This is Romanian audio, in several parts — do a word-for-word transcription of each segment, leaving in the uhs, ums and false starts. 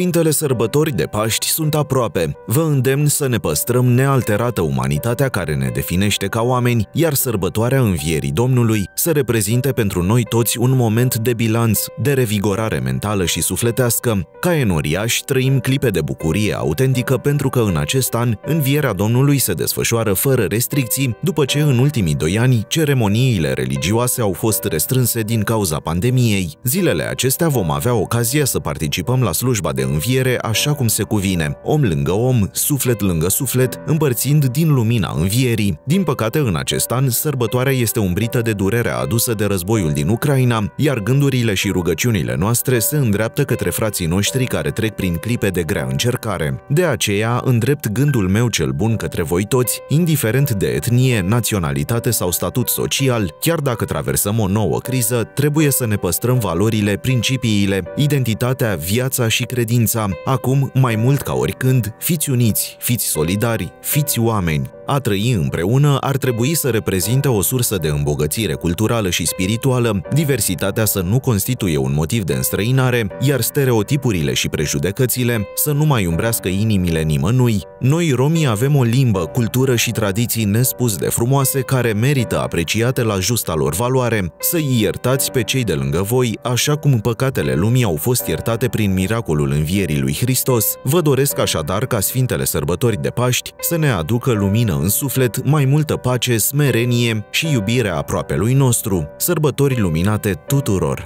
Sfintele sărbători de Paști sunt aproape. Vă îndemn să ne păstrăm nealterată umanitatea care ne definește ca oameni, iar sărbătoarea Învierii Domnului să reprezinte pentru noi toți un moment de bilanț, de revigorare mentală și sufletească. Ca enoriași trăim clipe de bucurie autentică pentru că în acest an Învierea Domnului se desfășoară fără restricții, după ce în ultimii doi ani ceremoniile religioase au fost restrânse din cauza pandemiei. Zilele acestea vom avea ocazia să participăm la slujba de înviere așa cum se cuvine, om lângă om, suflet lângă suflet, împărțind din lumina învierii. Din păcate, în acest an, sărbătoarea este umbrită de durerea adusă de războiul din Ucraina, iar gândurile și rugăciunile noastre se îndreaptă către frații noștri care trec prin clipe de grea încercare. De aceea, îndrept gândul meu cel bun către voi toți, indiferent de etnie, naționalitate sau statut social, chiar dacă traversăm o nouă criză, trebuie să ne păstrăm valorile, principiile, identitatea, viața și credința. Acum, mai mult ca oricând, fiți uniți, fiți solidari, fiți oameni. A trăi împreună ar trebui să reprezinte o sursă de îmbogățire culturală și spirituală, diversitatea să nu constituie un motiv de înstrăinare, iar stereotipurile și prejudecățile să nu mai umbrească inimile nimănui. Noi, romii, avem o limbă, cultură și tradiții nespus de frumoase care merită apreciate la justa lor valoare. Să-i iertați pe cei de lângă voi, așa cum păcatele lumii au fost iertate prin miracolul învierii lui Hristos. Vă doresc așadar ca Sfintele Sărbători de Paști să ne aducă lumină în suflet, mai multă pace, smerenie și iubirea aproapelui nostru. Sărbători luminate tuturor!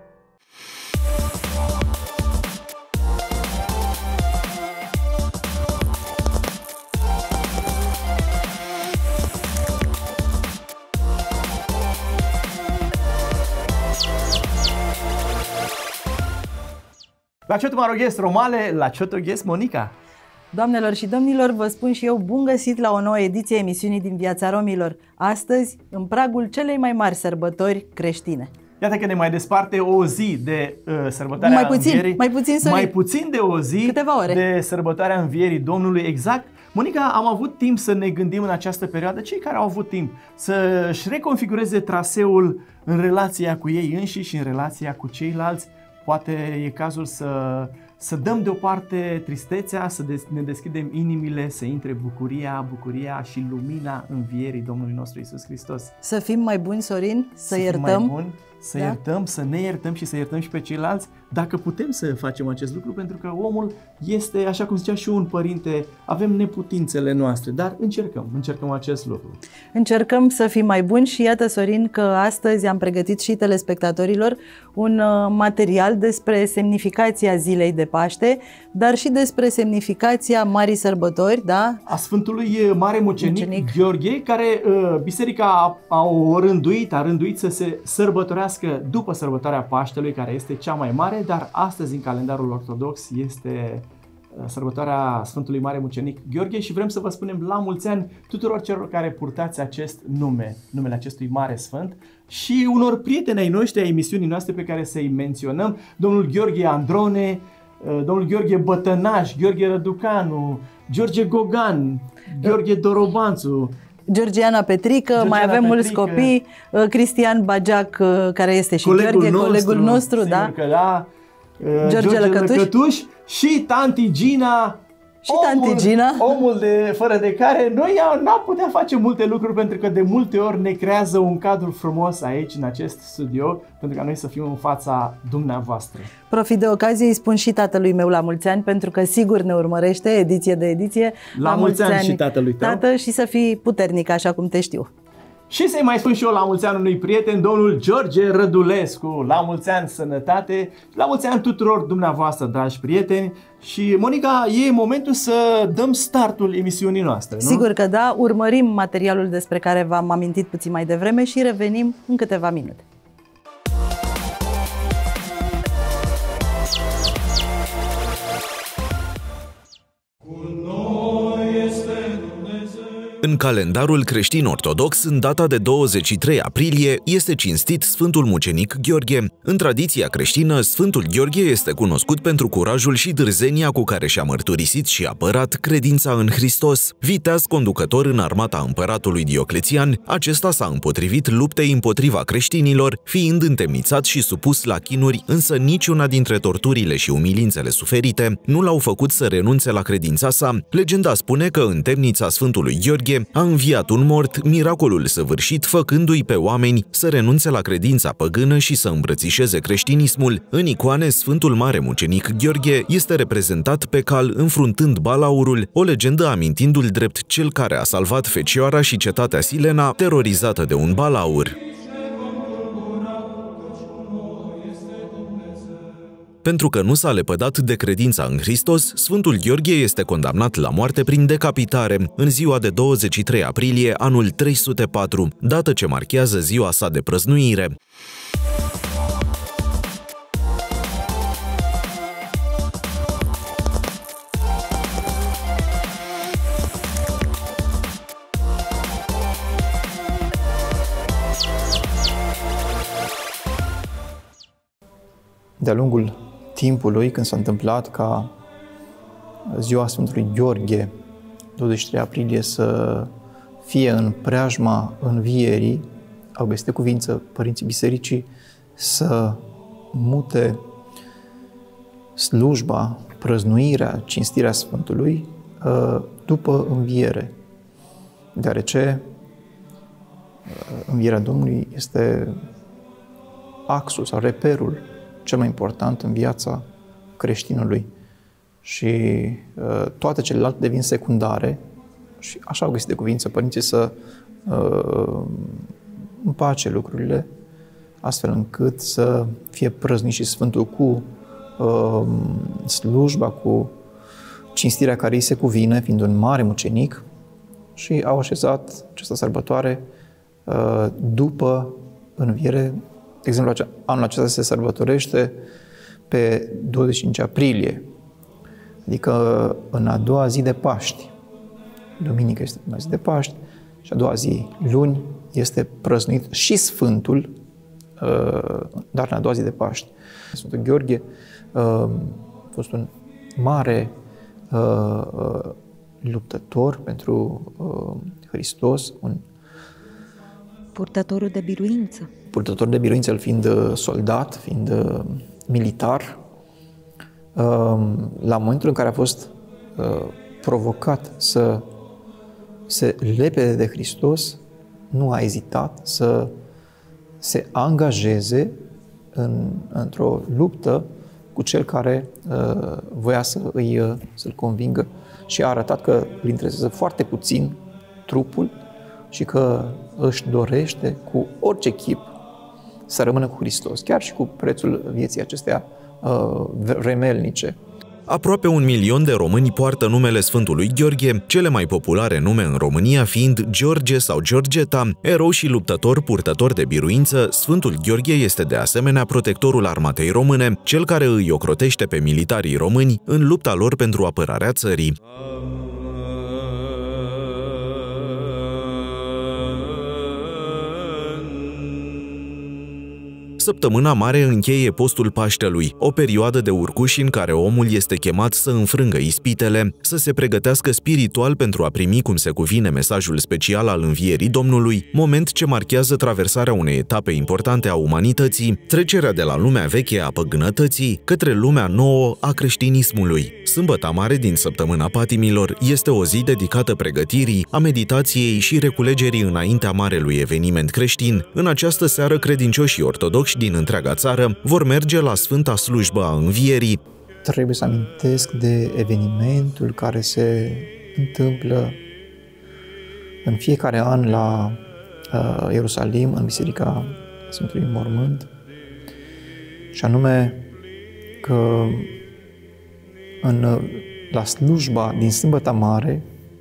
La ce mă roghez, Romale, la ce roghez, Monica? Doamnelor și domnilor, vă spun și eu bun găsit la o nouă ediție a emisiunii din Viața Romilor. Astăzi, în pragul celei mai mari sărbători creștine. Iată că ne mai desparte o zi de uh, sărbătoarea mai puțin, Învierii. Mai puțin, mai puțin de o zi Câteva ore. de sărbătoarea Învierii Domnului. Exact. Monica, am avut timp să ne gândim în această perioadă, cei care au avut timp, să-și reconfigureze traseul în relația cu ei înșiși și în relația cu ceilalți. Poate e cazul să, să dăm deoparte tristețea, să des, ne deschidem inimile, să intre bucuria, bucuria și lumina învierii Domnului nostru Iisus Hristos. Să fim mai buni, Sorin, să, să iertăm. Mai buni, să da? iertăm, să ne iertăm și să iertăm și pe ceilalți, dacă putem să facem acest lucru, pentru că omul este, așa cum zicea și un părinte, avem neputințele noastre, dar încercăm, încercăm acest lucru. Încercăm să fim mai buni și iată, Sorin, că astăzi am pregătit și telespectatorilor un material despre semnificația zilei de Paște, dar și despre semnificația Marii Sărbători, da? A Sfântului Mare Mucenic, Mucenic. Gheorghe, care uh, biserica a, a o rânduit, a rânduit să se sărbătorească după sărbătoarea Paștelui, care este cea mai mare, dar astăzi în calendarul ortodox este sărbătoarea Sfântului Mare Mucenic Gheorghe și vrem să vă spunem la mulți ani tuturor celor care purtați acest nume, numele acestui mare sfânt și unor prieteni ai noștri ai emisiunii noastre pe care să-i menționăm, domnul Gheorghe Androne, domnul Gheorghe Bătănaș, Gheorghe Răducanu, George Gogan, Gheorghe Dorobanțu, Georgiana Petrică, Georgiana mai avem Petrică, mulți copii, Cristian Bageac, care este și colegul Gheorghe, nostru, colegul nostru, da? Că da. George, George Lăcătuș. Lăcătuș și tanti Gina, și omul, tanti Gina. omul de, fără de care noi n-am putea face multe lucruri, pentru că de multe ori ne creează un cadru frumos aici, în acest studio, pentru ca noi să fim în fața dumneavoastră. Profit de ocazie, îi spun și tatălui meu la mulți ani, pentru că sigur ne urmărește ediție de ediție. La, la mulți ani, ani și tatălui tău. Tată, și să fii puternic, așa cum te știu. Și să-i mai spun și eu la mulți ani unui prieten, domnul George Rădulescu. La mulți ani, sănătate, la mulți ani tuturor dumneavoastră, dragi prieteni. Și, Monica, e momentul să dăm startul emisiunii noastre, nu? Sigur că da, urmărim materialul despre care v-am amintit puțin mai devreme și revenim în câteva minute. În calendarul creștin-ortodox, în data de douăzeci și trei aprilie, este cinstit Sfântul Mucenic Gheorghe. În tradiția creștină, Sfântul Gheorghe este cunoscut pentru curajul și dârzenia cu care și-a mărturisit și apărat credința în Hristos. Viteaz conducător în armata împăratului Dioclețian, acesta s-a împotrivit luptei împotriva creștinilor, fiind întemnițat și supus la chinuri, însă niciuna dintre torturile și umilințele suferite nu l-au făcut să renunțe la credința sa. Legenda spune că în temnița Sfântului Gheorghe a înviat un mort, miracolul săvârșit făcându-i pe oameni să renunțe la credința păgână și să îmbrățișeze creștinismul. În icoane, Sfântul Mare Mucenic Gheorghe este reprezentat pe cal înfruntând balaurul, o legendă amintindu-l drept cel care a salvat Fecioara și cetatea Silena, terorizată de un balaur. Pentru că nu s-a lepădat de credința în Hristos, Sfântul Gheorghe este condamnat la moarte prin decapitare în ziua de douăzeci și trei aprilie anul trei sute patru, dată ce marchează ziua sa de prăznuire. De-a lungul timpului, când s-a întâmplat ca ziua Sfântului Gheorghe, douăzeci și trei aprilie, să fie în preajma învierii, au găsit cuvință părinții bisericii să mute slujba, prăznuirea, cinstirea Sfântului după înviere, deoarece învierea Domnului este axul sau reperul cel mai important în viața creștinului și uh, toate celelalte devin secundare și așa au găsit de cuvință părinții să uh, împace lucrurile astfel încât să fie prăznit și Sfântul cu uh, slujba, cu cinstirea care îi se cuvine, fiind un mare mucenic, și au așezat această sărbătoare uh, după înviere. De exemplu, anul acesta se sărbătorește pe douăzeci și cinci aprilie, adică în a doua zi de Paști. Duminică este prima zi de Paști și a doua zi, luni, este prăznuit și Sfântul, dar în a doua zi de Paști. Sfântul Gheorghe a fost un mare luptător pentru Hristos, un purtătorul de biruință. Purtător de biruință, el fiind soldat, fiind militar, la momentul în care a fost provocat să se lepede de Hristos, nu a ezitat să se angajeze în, într-o luptă cu cel care voia să îi, să-l convingă și a arătat că îl interesează foarte puțin trupul și că își dorește cu orice chip să rămână cu Hristos, chiar și cu prețul vieții acestea uh, remelnice. Aproape un milion de români poartă numele Sfântului Gheorghe, cele mai populare nume în România fiind George sau Georgeta. Erou și luptător purtător de biruință, Sfântul Gheorghe este de asemenea protectorul armatei române, cel care îi ocrotește pe militarii români în lupta lor pentru apărarea țării. Săptămâna mare încheie postul Paștelui, o perioadă de urcuși în care omul este chemat să înfrângă ispitele, să se pregătească spiritual pentru a primi cum se cuvine mesajul special al învierii Domnului, moment ce marchează traversarea unei etape importante a umanității, trecerea de la lumea veche a păgânătății către lumea nouă a creștinismului. Sâmbăta mare din săptămâna patimilor este o zi dedicată pregătirii, a meditației și reculegerii înaintea marelui eveniment creștin. În această seară, credincioșii ortodoxi din întreaga țară vor merge la Sfânta Slujbă a Învierii. Trebuie să amintesc de evenimentul care se întâmplă în fiecare an la uh, Ierusalim, în Biserica Sfântului Mormânt, și anume că în, la slujba din Sâmbăta Mare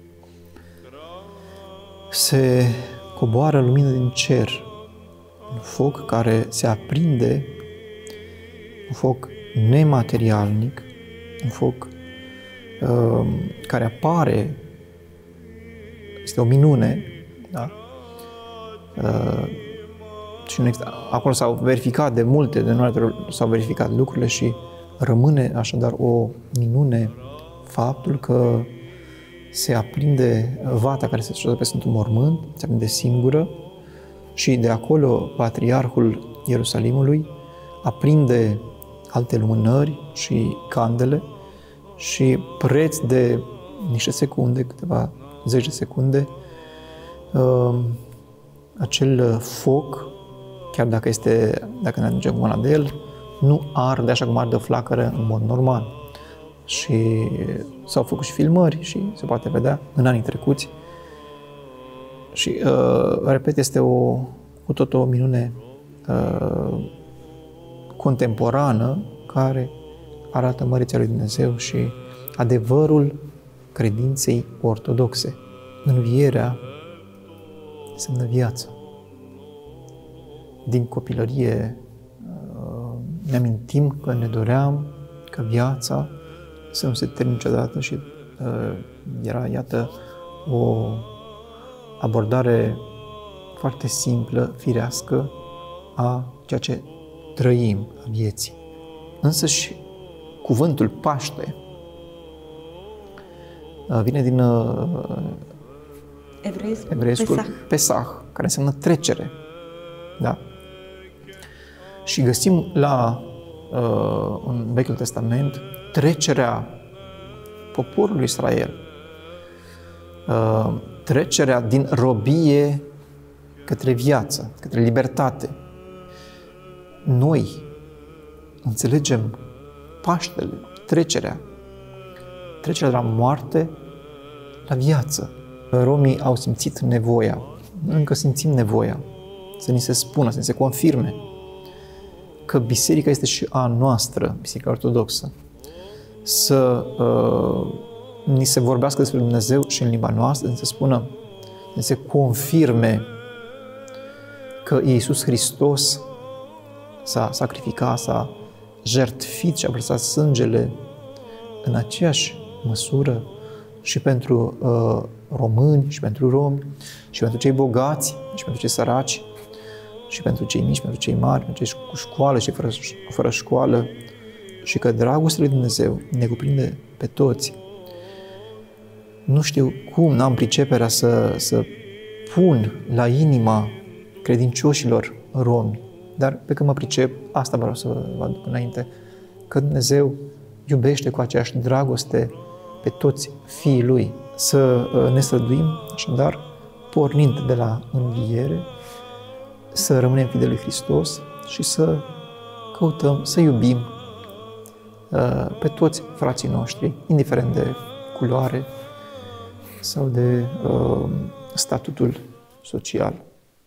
se coboară lumină din cer, un foc care se aprinde, un foc nematerialnic, un foc uh, care apare este o minune, da? Uh, și nu există, acolo s-au verificat de multe, de multe ori s-au verificat lucrurile și rămâne așadar o minune faptul că se aprinde vata care se așează pe Sfântul Mormânt, se aprinde singură și de acolo Patriarhul Ierusalimului aprinde alte lumânări și candele și preț de niște secunde, câteva zeci de secunde, uh, acel foc, chiar dacă este, dacă ne aducem mâna de el, nu arde așa cum arde o flacără în mod normal. Și s-au făcut și filmări și se poate vedea în anii trecuți. Și, uh, repet, este o, cu tot o minune uh, contemporană care arată măriția lui Dumnezeu și adevărul credinței ortodoxe. Învierea înseamnă viață. Din copilărie ne amintim că ne doream ca viața să nu se termine niciodată și era, iată, o abordare foarte simplă, firească a ceea ce trăim, a vieții. Însă și cuvântul Paște vine din evreiscul Pesach. Pesach, care înseamnă trecere. Da? Și găsim la uh, în Vechiul Testament trecerea poporului Israel, uh, trecerea din robie către viață, către libertate. Noi înțelegem Paștele, trecerea, trecerea de la moarte la viață. Romii au simțit nevoia, încă simțim nevoia să ni se spună, să ni se confirme că biserica este și a noastră, biserica ortodoxă, să uh, ni se vorbească despre Dumnezeu și în limba noastră, să ni se spună, să ni se confirme că Iisus Hristos s-a sacrificat, s-a jertfit și a vărsat sângele în aceeași măsură și pentru uh, români, și pentru romi, și pentru cei bogați, și pentru cei săraci, și pentru cei mici, pentru cei mari, pentru cei cu școală și fără, fără școală, și că dragostea lui Dumnezeu ne cuprinde pe toți. Nu știu cum n-am priceperea să, să pun la inima credincioșilor romi, dar pe când mă pricep, asta vreau să vă aduc înainte, că Dumnezeu iubește cu aceeași dragoste pe toți fiii Lui. Să ne străduim, așadar, pornind de la înviere, să rămânem fideli lui Hristos și să căutăm să iubim pe toți frații noștri, indiferent de culoare sau de uh, statutul social.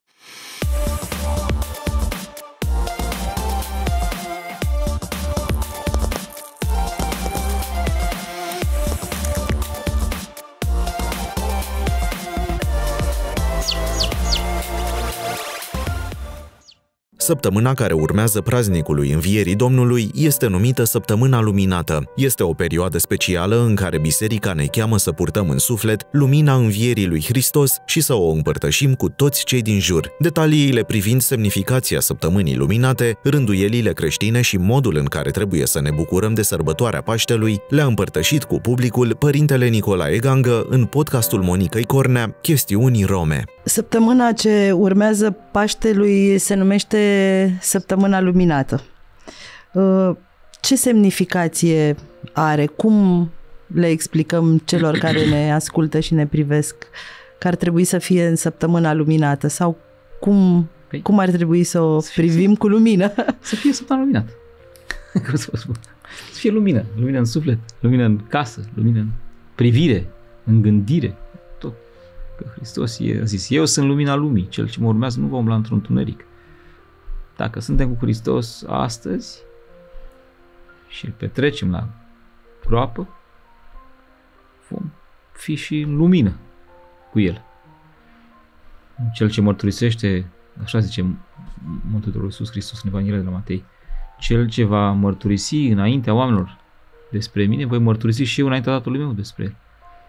Săptămâna care urmează praznicului Învierii Domnului este numită Săptămâna Luminată. Este o perioadă specială în care biserica ne cheamă să purtăm în suflet lumina Învierii lui Hristos și să o împărtășim cu toți cei din jur. Detaliile privind semnificația Săptămânii Luminate, rânduielile creștine și modul în care trebuie să ne bucurăm de sărbătoarea Paștelui le-a împărtășit cu publicul părintele Nicolae Gangă în podcastul Monicăi Cornea, Chestiuni Rome. Săptămâna ce urmează Paștelui se numește Săptămâna Luminată. Ce semnificație are? Cum le explicăm celor care ne ascultă și ne privesc că ar trebui să fie în Săptămâna Luminată? Sau cum, păi, cum ar trebui să o să privim să, cu lumină? Să fie Săptămâna Luminată. Să fie lumină. Lumină în suflet, lumină în casă, lumină în privire, în gândire. Tot. Că Hristos a zis, eu sunt lumina lumii, cel ce mă urmează nu va umbla într-un întuneric. Dacă suntem cu Hristos astăzi și îl petrecem la groapă, vom fi și în lumină cu El. Cel ce mărturisește, așa zice Mântuitorul Iisus Hristos în Evanghelia de la Matei, cel ce va mărturisi înaintea oamenilor despre mine, voi mărturisi și eu înaintea Tatălui meu despre El.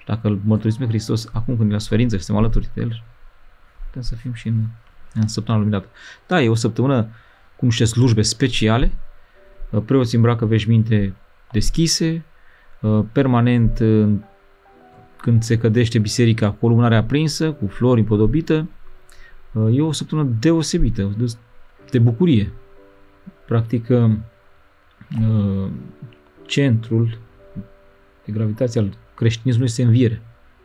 Dacă îl mărturisim pe Hristos acum când e la suferință și suntem alături de El, putem să fim și în, în săptămâna luminată. Da, e o săptămână cu niște slujbe speciale, preoții îmbracă veșminte deschise, permanent când se cădește biserica cu o lumânare aprinsă, cu flori împodobită. E o săptămână deosebită, de bucurie. Practic, centrul de gravitație al creștinismului este înviere.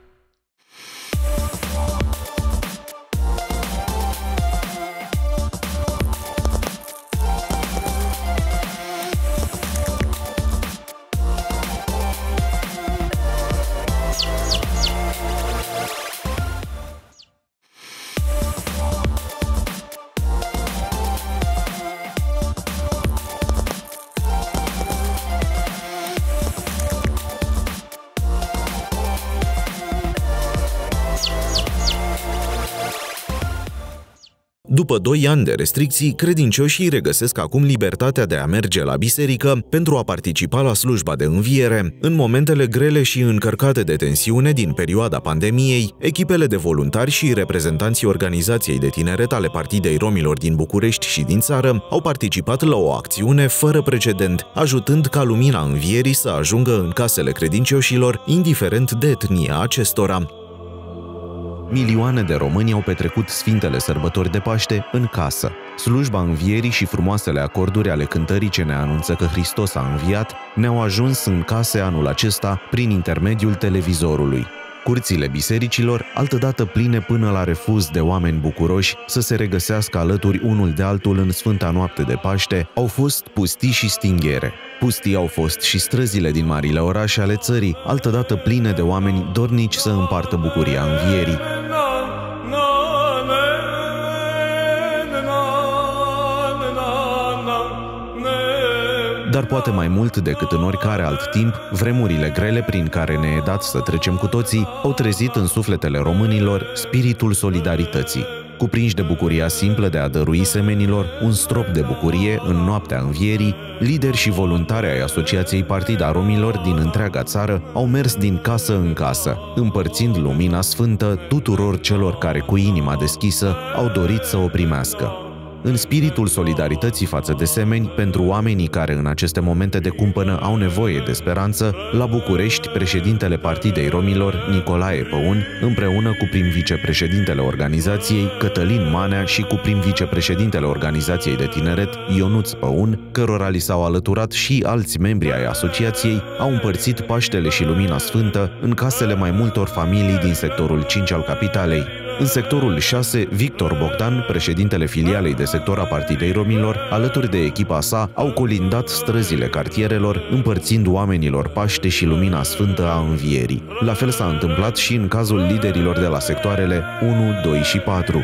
După doi ani de restricții, credincioșii regăsesc acum libertatea de a merge la biserică pentru a participa la slujba de înviere. În momentele grele și încărcate de tensiune din perioada pandemiei, echipele de voluntari și reprezentanții organizației de tineret ale Partidei Romilor din București și din țară au participat la o acțiune fără precedent, ajutând ca lumina învierii să ajungă în casele credincioșilor, indiferent de etnia acestora. Milioane de români au petrecut Sfintele Sărbători de Paște în casă. Slujba învierii și frumoasele acorduri ale cântării ce ne anunță că Hristos a înviat ne-au ajuns în case anul acesta prin intermediul televizorului. Curțile bisericilor, altădată pline până la refuz de oameni bucuroși să se regăsească alături unul de altul în Sfânta Noapte de Paște, au fost pustii și stinghere. Pustii au fost și străzile din marile orașe ale țării, altădată pline de oameni dornici să împartă bucuria învierii. Dar poate mai mult decât în oricare alt timp, vremurile grele prin care ne e dat să trecem cu toții au trezit în sufletele românilor spiritul solidarității. Cuprinși de bucuria simplă de a dărui semenilor un strop de bucurie în noaptea învierii, lideri și voluntari ai Asociației Partida Romilor din întreaga țară au mers din casă în casă, împărțind lumina sfântă tuturor celor care cu inima deschisă au dorit să o primească. În spiritul solidarității față de semeni, pentru oamenii care în aceste momente de cumpănă au nevoie de speranță, la București, președintele Partidei Romilor, Nicolae Păun, împreună cu prim-vicepreședintele organizației, Cătălin Manea, și cu prim-vicepreședintele organizației de tineret, Ionuț Păun, cărora li s-au alăturat și alți membri ai asociației, au împărțit Paștele și Lumina Sfântă în casele mai multor familii din sectorul cinci al capitalei. În sectorul șase, Victor Bogdan, președintele filialei de sector a Partidei Romilor, alături de echipa sa, au colindat străzile cartierelor, împărțind oamenilor Paște și Lumina Sfântă a Învierii. La fel s-a întâmplat și în cazul liderilor de la sectoarele unu, doi și patru.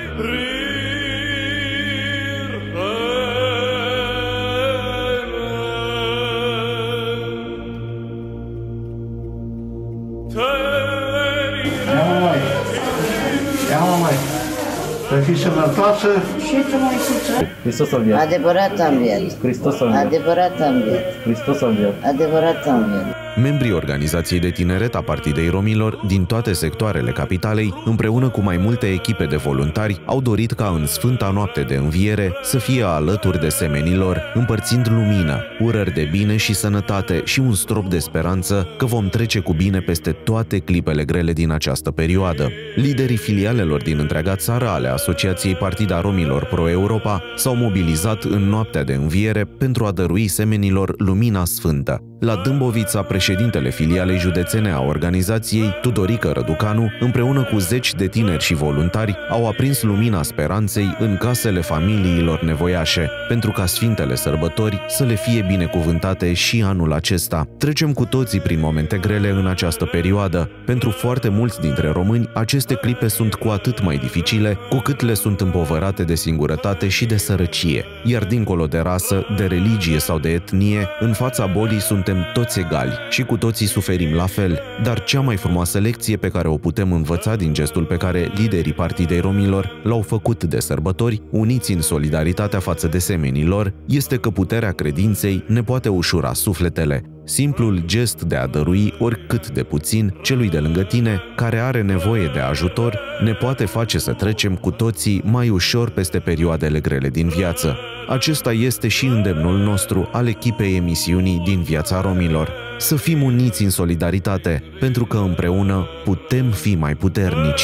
Să fii sănătoasă. Și tu mai succes. Hristos a înviat. Adevărat a înviat. Hristos a înviat. Adevărat a înviat. Hristos a înviat. Adevărat a înviat. Membrii organizației de tineret a Partidei Romilor din toate sectoarele capitalei, împreună cu mai multe echipe de voluntari, au dorit ca în Sfânta Noapte de Înviere să fie alături de semenilor, împărțind lumină, urări de bine și sănătate și un strop de speranță că vom trece cu bine peste toate clipele grele din această perioadă. Liderii filialelor din întreaga țară ale Asociației Partida Romilor Pro-Europa s-au mobilizat în Noaptea de Înviere pentru a dărui semenilor lumina sfântă. La Dâmbovița, președintele filialei județene a organizației, Tudorică Răducanu, împreună cu zeci de tineri și voluntari, au aprins lumina speranței în casele familiilor nevoiașe, pentru ca Sfintele Sărbători să le fie binecuvântate și anul acesta. Trecem cu toții prin momente grele în această perioadă. Pentru foarte mulți dintre români, aceste clipe sunt cu atât mai dificile, cu cât le sunt împovărate de singurătate și de sărăcie. Iar dincolo de rasă, de religie sau de etnie, în fața bolii suntem toți egali și cu toții suferim la fel. Dar cea mai frumoasă lecție pe care o putem învăța din gestul pe care liderii Partidei Romilor l-au făcut de sărbători, uniți în solidaritatea față de semenilor, este că puterea credinței ne poate ușura sufletele. simplul gest de a dărui oricât de puțin celui de lângă tine care are nevoie de ajutor ne poate face să trecem cu toții mai ușor peste perioadele grele din viață. Acesta este și îndemnul nostru al echipei emisiunii Din Viața Romilor. Să fim uniți în solidaritate, pentru că împreună putem fi mai puternici.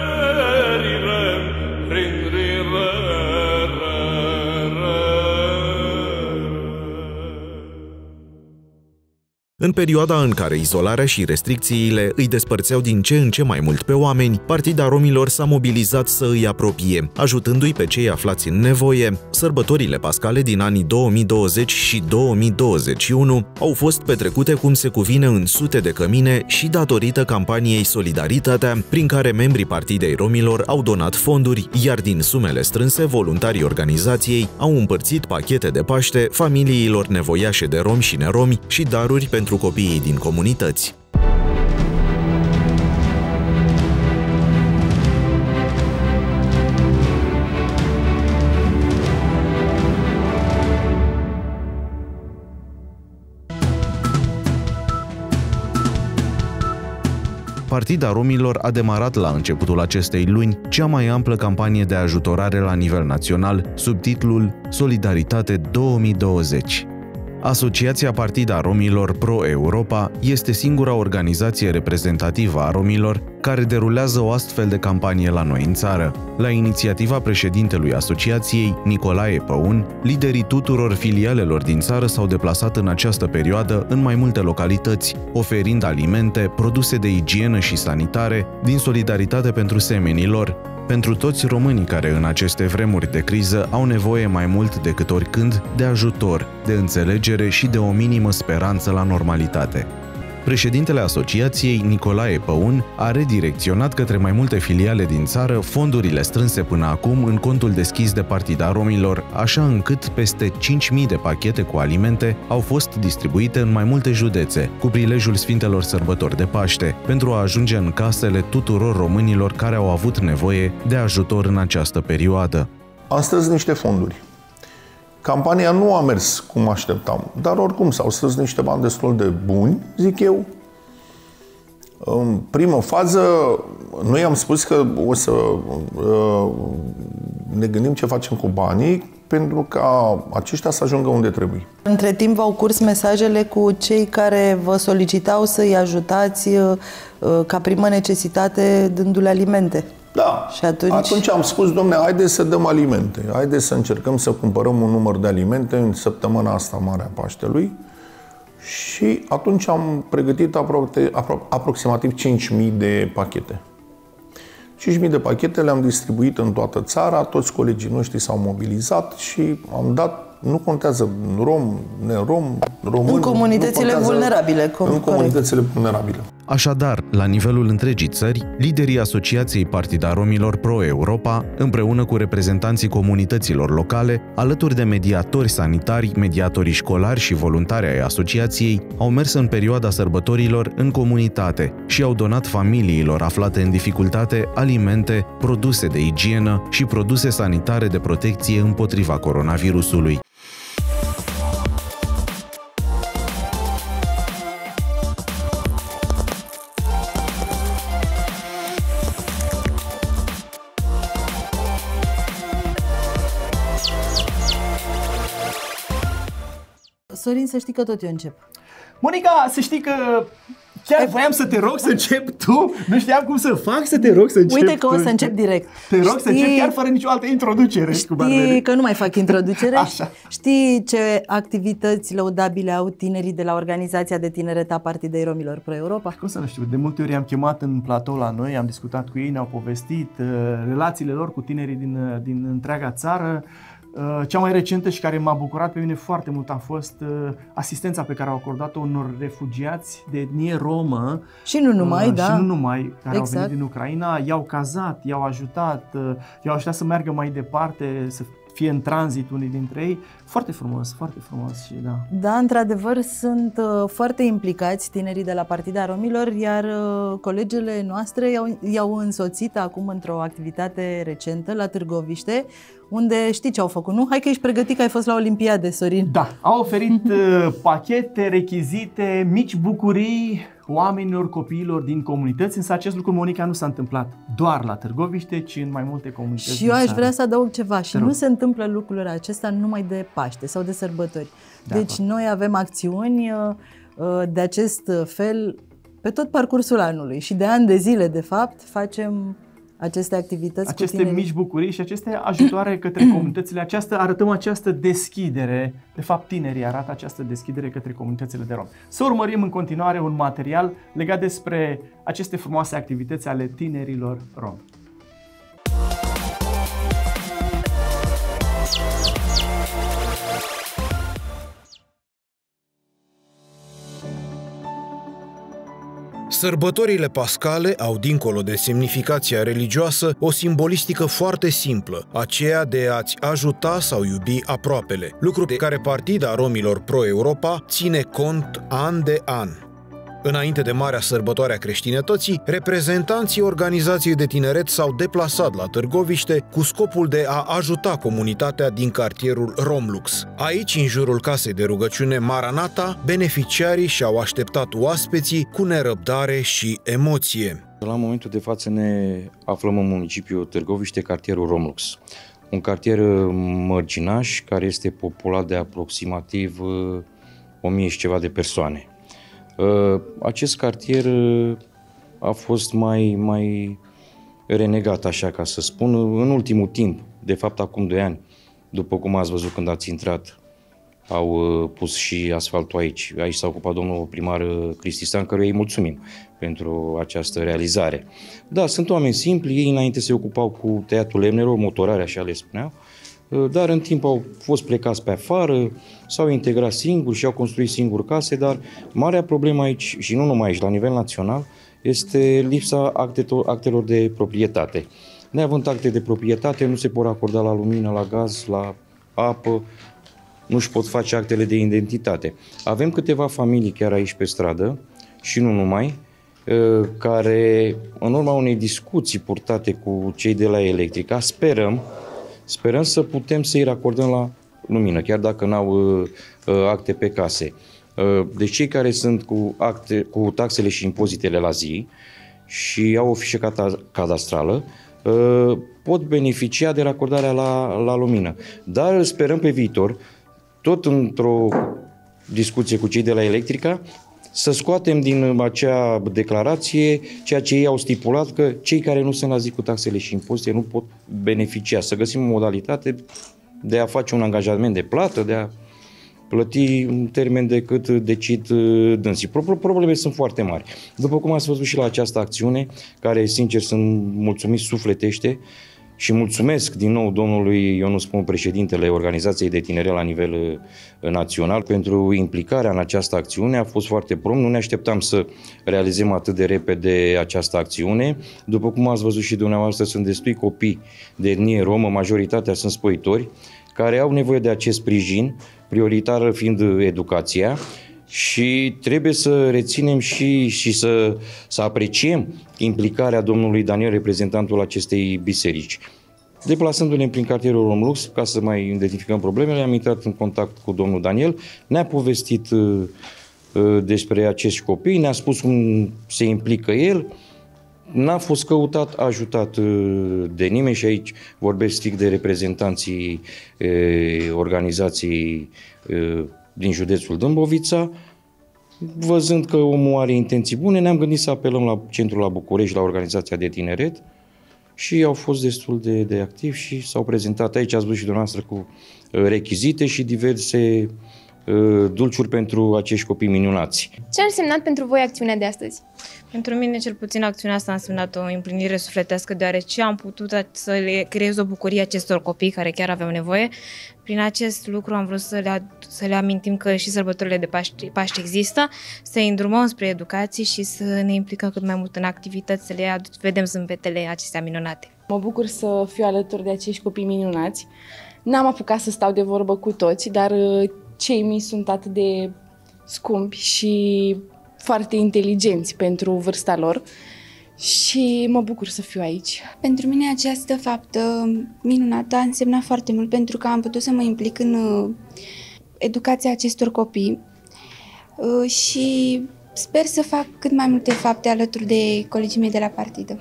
În perioada în care izolarea și restricțiile îi despărțeau din ce în ce mai mult pe oameni, Partida Romilor s-a mobilizat să îi apropie, ajutându-i pe cei aflați în nevoie. Sărbătorile pascale din anii două mii douăzeci și două mii douăzeci și unu au fost petrecute cum se cuvine în sute de cămine și datorită campaniei Solidaritatea, prin care membrii Partidei Romilor au donat fonduri, iar din sumele strânse, voluntarii organizației au împărțit pachete de Paște familiilor nevoiașe de romi și neromi și daruri pentru copiii din comunități. Partida Romilor a demarat la începutul acestei luni cea mai amplă campanie de ajutorare la nivel național, sub titlul Solidaritate două mii douăzeci. Asociația Partida Romilor Pro-Europa este singura organizație reprezentativă a romilor care derulează o astfel de campanie la noi în țară. La inițiativa președintelui asociației, Nicolae Păun, liderii tuturor filialelor din țară s-au deplasat în această perioadă în mai multe localități, oferind alimente, produse de igienă și sanitare, din solidaritate pentru semenii lor, pentru toți românii care în aceste vremuri de criză au nevoie mai mult decât oricând de ajutor, de înțelegere și de o minimă speranță la normalitate. Președintele asociației, Nicolae Păun, a redirecționat către mai multe filiale din țară fondurile strânse până acum în contul deschis de Partida Romilor, așa încât peste cinci mii de pachete cu alimente au fost distribuite în mai multe județe, cu prilejul Sfintelor Sărbători de Paște, pentru a ajunge în casele tuturor românilor care au avut nevoie de ajutor în această perioadă. Am strâns niște fonduri. Campania nu a mers cum așteptam, dar oricum s-au strâns niște bani destul de buni, zic eu. În primă fază, noi am spus că o să uh, ne gândim ce facem cu banii pentru ca aceștia să ajungă unde trebuie. Între timp v-au curs mesajele cu cei care vă solicitau să-i ajutați uh, ca primă necesitate dându-le alimente. Da, și atunci... atunci am spus, domne, haideți să dăm alimente, haideți să încercăm să cumpărăm un număr de alimente în săptămâna asta mare a Paștelui și atunci am pregătit apro apro aproximativ cinci mii de pachete. cinci mii de pachete le-am distribuit în toată țara, toți colegii noștri s-au mobilizat și am dat, nu contează rom, nerom, român... În comunitățile vulnerabile. În comunitățile vulnerabile. Așadar, la nivelul întregii țări, liderii Asociației Partida Romilor Pro-Europa, împreună cu reprezentanții comunităților locale, alături de mediatori sanitari, mediatorii școlari și voluntari ai asociației, au mers în perioada sărbătorilor în comunitate și au donat familiilor aflate în dificultate alimente, produse de igienă și produse sanitare de protecție împotriva coronavirusului. Sorin, să știi că tot eu încep. Monica, să știi că chiar voiam să te rog să începi tu. Nu știam cum să fac să te rog să începi. Uite că o să încep direct. Te rog știi, să începi chiar fără nicio altă introducere. Știi că nu mai fac introducere. Așa. Știi ce activități lăudabile au tinerii de la Organizația de Tineret a Partidei Romilor Pro-Europa? Cum să nu știu, de multe ori am chemat în platou la noi, am discutat cu ei, ne-au povestit uh, relațiile lor cu tinerii din, uh, din întreaga țară. Cea mai recentă și care m-a bucurat pe mine foarte mult a fost asistența pe care au acordat-o unor refugiați de etnie romă. Și nu numai, și da. Și nu numai, care exact. au venit din Ucraina, i-au cazat, i-au ajutat, i-au ajutat să meargă mai departe, să fie în tranzit unii dintre ei. Foarte frumos, foarte frumos și da. Da, într-adevăr sunt uh, foarte implicați tinerii de la Partida Romilor, iar uh, colegele noastre i-au, i-au însoțit acum într-o activitate recentă la Târgoviște, unde știi ce au făcut, nu? Hai că ești pregătit că ai fost la Olimpiade, Sorin. Da, au oferit uh, pachete, rechizite, mici bucurii oamenilor, copiilor din comunități, însă acest lucru, Monica, nu s-a întâmplat doar la Târgoviște, ci în mai multe comunități. Și eu aș țară. vrea să adaug ceva, și nu se întâmplă lucrurile acestea numai de Paște sau de sărbători. De deci acord. noi avem acțiuni uh, de acest fel pe tot parcursul anului și de ani de zile, de fapt, facem aceste activități aceste cu tinerii. mici bucurii și aceste ajutoare către comunitățile, această, arătăm această deschidere, de fapt tinerii arată această deschidere către comunitățile de romi. Să urmărim în continuare un material legat despre aceste frumoase activități ale tinerilor romi. Sărbătorile pascale au, dincolo de semnificația religioasă, o simbolistică foarte simplă, aceea de a-ți ajuta sau iubi aproapele, lucru de care Partida Romilor Pro-Europa ține cont an de an. Înainte de Marea Sărbătoare a Creștinătății, reprezentanții organizației de tineret s-au deplasat la Târgoviște cu scopul de a ajuta comunitatea din cartierul Romlux. Aici, în jurul casei de rugăciune Maranata, beneficiarii și-au așteptat oaspeții cu nerăbdare și emoție. La momentul de față ne aflăm în municipiul Târgoviște, cartierul Romlux. Un cartier mărginaș care este populat de aproximativ o mie și ceva de persoane. Acest cartier a fost mai, mai renegat, așa ca să spun, în ultimul timp, de fapt acum doi ani, după cum ați văzut când ați intrat, au pus și asfaltul aici. Aici s-a ocupat domnul primar Cristi Stan, căruia îi mulțumim pentru această realizare. Da, sunt oameni simpli, ei înainte se ocupau cu tăiatul lemnelor, motorare, așa le spuneau, dar în timp au fost plecați pe afară, s-au integrat singuri și au construit singuri case, dar marea problemă aici, și nu numai aici, la nivel național, este lipsa actelor de proprietate. Neavând acte de proprietate, nu se pot acorda la lumină, la gaz, la apă, nu își pot face actele de identitate. Avem câteva familii chiar aici pe stradă, și nu numai, care, în urma unei discuții purtate cu cei de la Electrica, sperăm Sperăm să putem să-i racordăm la lumină, chiar dacă n-au uh, acte pe case. Uh, deci cei care sunt cu, acte, cu taxele și impozitele la zi și au o fișă cadastrală uh, pot beneficia de racordarea la, la lumină. Dar sperăm pe viitor, tot într-o discuție cu cei de la Electrica, să scoatem din acea declarație ceea ce ei au stipulat, că cei care nu sunt la zi cu taxele și impozite nu pot beneficia. Să găsim o modalitate de a face un angajament de plată, de a plăti în termen de cât decid dânsii. Problemele sunt foarte mari. După cum ați văzut și la această acțiune, care, sincer, sunt mulțumit sufletește, și mulțumesc din nou domnului Ionus Pun, președintele Organizației de Tineret la nivel național, pentru implicarea în această acțiune. A fost foarte prompt, nu ne așteptam să realizăm atât de repede această acțiune. După cum ați văzut și dumneavoastră, sunt destui copii de etnie romă, majoritatea sunt spăitori, care au nevoie de acest sprijin, prioritară fiind educația. Și trebuie să reținem și, și să, să apreciem implicarea domnului Daniel, reprezentantul acestei biserici. Deplasându-ne prin cartierul Romlux, ca să mai identificăm problemele, am intrat în contact cu domnul Daniel, ne-a povestit uh, uh, despre acești copii, ne-a spus cum se implică el, n-a fost căutat, ajutat uh, de nimeni, și aici vorbesc strict de reprezentanții uh, organizației uh, din județul Dâmbovița. Văzând că omul are intenții bune, ne-am gândit să apelăm la centrul la București, la organizația de tineret, și au fost destul de, de activi și s-au prezentat aici, ați văzut și dumneavoastră, cu rechizite și diverse uh, dulciuri pentru acești copii minunați. Ce a însemnat pentru voi acțiunea de astăzi? Pentru mine, cel puțin, acțiunea asta a însemnat o împlinire sufletească, deoarece am putut să le creez o bucurie acestor copii care chiar aveau nevoie. Prin acest lucru am vrut să le, să le amintim că și sărbătorile de Paște, Paște există, să îi îndrumăm spre educație și să ne implicăm cât mai mult în activități, să le vedem zâmbetele acestea minunate. Mă bucur să fiu alături de acești copii minunați, N-am apucat să stau de vorbă cu toți, dar cei mici sunt atât de scumpi și foarte inteligenți pentru vârsta lor și mă bucur să fiu aici. Pentru mine această faptă minunată a însemnat foarte mult pentru că am putut să mă implic în educația acestor copii și sper să fac cât mai multe fapte alături de colegii mei de la partidă.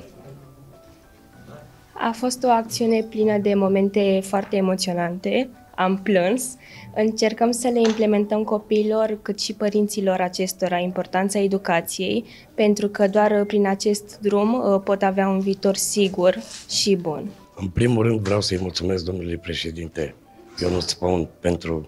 A fost o acțiune plină de momente foarte emoționante, am plâns. Încercăm să le implementăm copiilor, cât și părinților acestora, importanța educației, pentru că doar prin acest drum pot avea un viitor sigur și bun. În primul rând vreau să-i mulțumesc domnului președinte Ionuț Păun pentru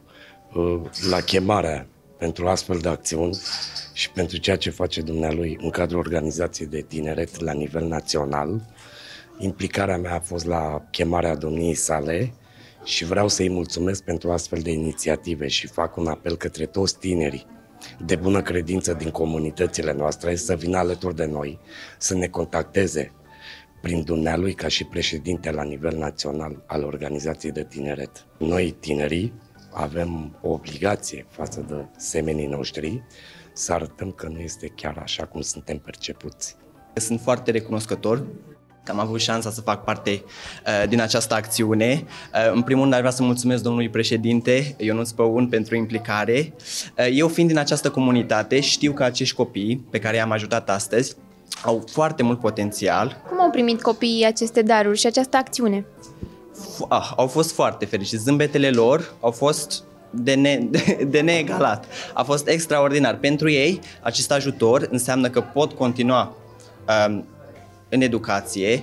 la chemarea pentru astfel de acțiuni și pentru ceea ce face dumnealui în cadrul organizației de tineret la nivel național. Implicarea mea a fost la chemarea domniei sale și vreau să-i mulțumesc pentru astfel de inițiative și fac un apel către toți tinerii de bună credință din comunitățile noastre să vină alături de noi, să ne contacteze prin dumnealui ca și președinte la nivel național al organizației de tineret. Noi, tinerii, avem o obligație față de semenii noștri să arătăm că nu este chiar așa cum suntem percepuți. Sunt foarte recunoscător că am avut șansa să fac parte uh, din această acțiune. Uh, în primul rând, aș vrea să mulțumesc domnului președinte Ionuț Păun pentru implicare. Uh, eu, fiind din această comunitate, știu că acești copii pe care i-am ajutat astăzi au foarte mult potențial. Cum au primit copiii aceste daruri și această acțiune? F- ah, au fost foarte fericiți. Zâmbetele lor au fost de, ne- de, de neegalat. A fost extraordinar. Pentru ei, acest ajutor înseamnă că pot continua uh, în educație.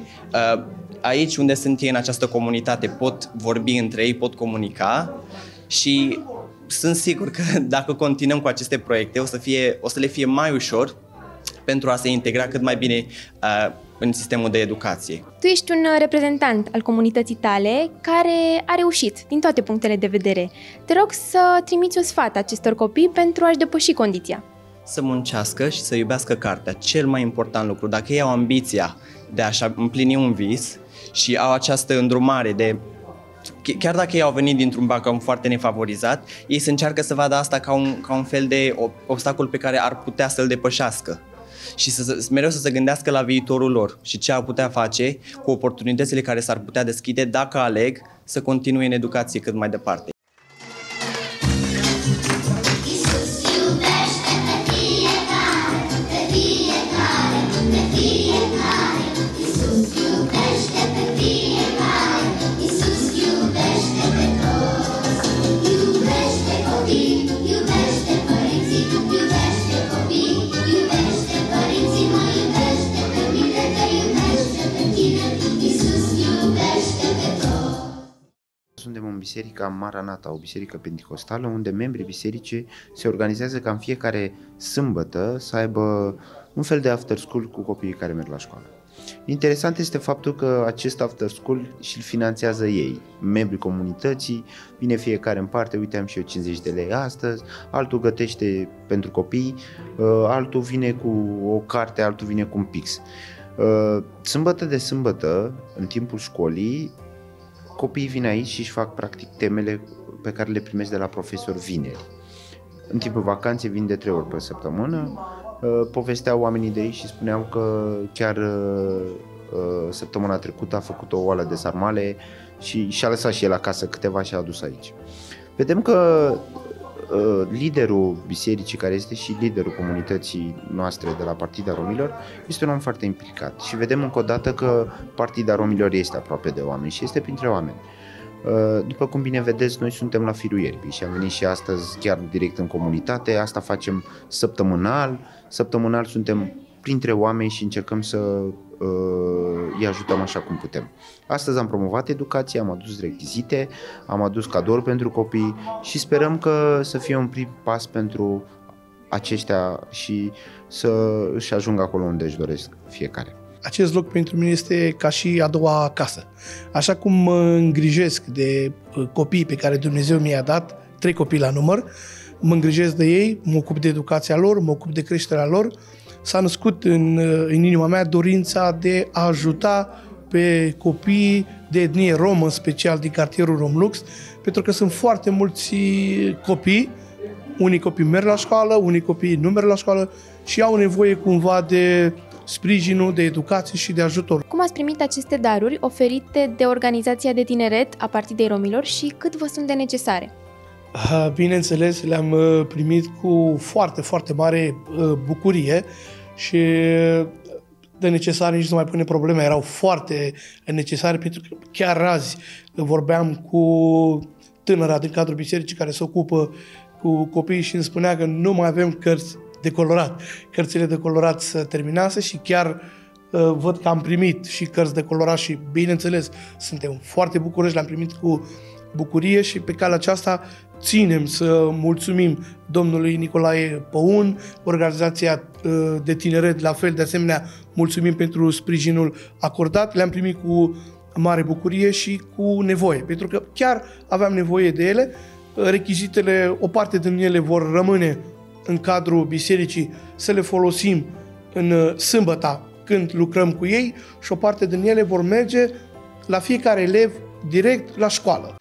Aici unde sunt ei în această comunitate pot vorbi între ei, pot comunica și sunt sigur că dacă continuăm cu aceste proiecte o să, fie, o să le fie mai ușor pentru a se integra cât mai bine în sistemul de educație. Tu ești un reprezentant al comunității tale care a reușit din toate punctele de vedere. Te rog să trimiți un sfat acestor copii pentru a-și depăși condiția. Să muncească și să iubească cartea. Cel mai important lucru, dacă ei au ambiția de a-și împlini un vis și au această îndrumare de... Chiar dacă ei au venit dintr-un background foarte nefavorizat, ei se încearcă să vadă asta ca un, ca un fel de obstacol pe care ar putea să-l depășească. Și să, mereu să se gândească la viitorul lor și ce ar putea face cu oportunitățile care s-ar putea deschide dacă aleg să continue în educație cât mai departe. Suntem în biserica Maranata, o biserică penticostală, unde membrii bisericii se organizează ca în fiecare sâmbătă să aibă un fel de after school cu copiii care merg la școală. Interesant este faptul că acest after school și-l finanțează ei, membrii comunității, vine fiecare în parte, uite am și eu cincizeci de lei astăzi, altul gătește pentru copii, altul vine cu o carte, altul vine cu un pix. Sâmbătă de sâmbătă, în timpul școlii, copiii vin aici și își fac practic temele pe care le primesc de la profesor vineri. În timpul vacanței vin de trei ori pe săptămână, povesteau oamenii de aici și spuneau că chiar săptămâna trecută a făcut o oală de sarmale și și-a lăsat și el acasă câteva și a adus aici. Vedem că liderul bisericii, care este și liderul comunității noastre de la Partida Romilor, este un om foarte implicat și vedem încă o dată că Partida Romilor este aproape de oameni și este printre oameni. După cum bine vedeți, noi suntem la firul ierbii și am venit și astăzi chiar direct în comunitate, asta facem săptămânal, săptămânal suntem printre oameni și încercăm să uh, îi ajutăm așa cum putem. Astăzi am promovat educația, am adus rechizite, am adus cadouri pentru copii și sperăm că să fie un prim pas pentru aceștia și să își ajungă acolo unde își doresc fiecare. Acest loc pentru mine este ca și a doua casă. Așa cum mă îngrijesc de copiii pe care Dumnezeu mi-a dat, trei copii la număr, mă îngrijesc de ei, mă ocup de educația lor, mă ocup de creșterea lor. S-a născut în, în inima mea dorința de a ajuta pe copiii de etnie romă, în special din cartierul Romlux, pentru că sunt foarte mulți copii, unii copii merg la școală, unii copii nu merg la școală și au nevoie cumva de sprijinul, de educație și de ajutor. Cum ați primit aceste daruri oferite de Organizația de Tineret a Partidei Romilor și cât vă sunt de necesare? Bineînțeles, le-am primit cu foarte, foarte mare bucurie și de necesare nici nu mai pune probleme, erau foarte necesare pentru că chiar azi vorbeam cu tânăra din cadrul bisericii care se ocupă cu copiii și îmi spunea că nu mai avem cărți de colorat. Cărțile de colorat se terminase și chiar uh, văd că am primit și cărți de colorat și, bineînțeles, suntem foarte bucuroși, le-am primit cu bucurie și pe calea aceasta ținem să mulțumim domnului Nicolae Păun, Organizația uh, de Tineret, la fel, de asemenea, mulțumim pentru sprijinul acordat, le-am primit cu mare bucurie și cu nevoie, pentru că chiar aveam nevoie de ele. Rechizitele, o parte din ele vor rămâne în cadrul bisericii să le folosim în sâmbăta când lucrăm cu ei și o parte din ele vor merge la fiecare elev direct la școală.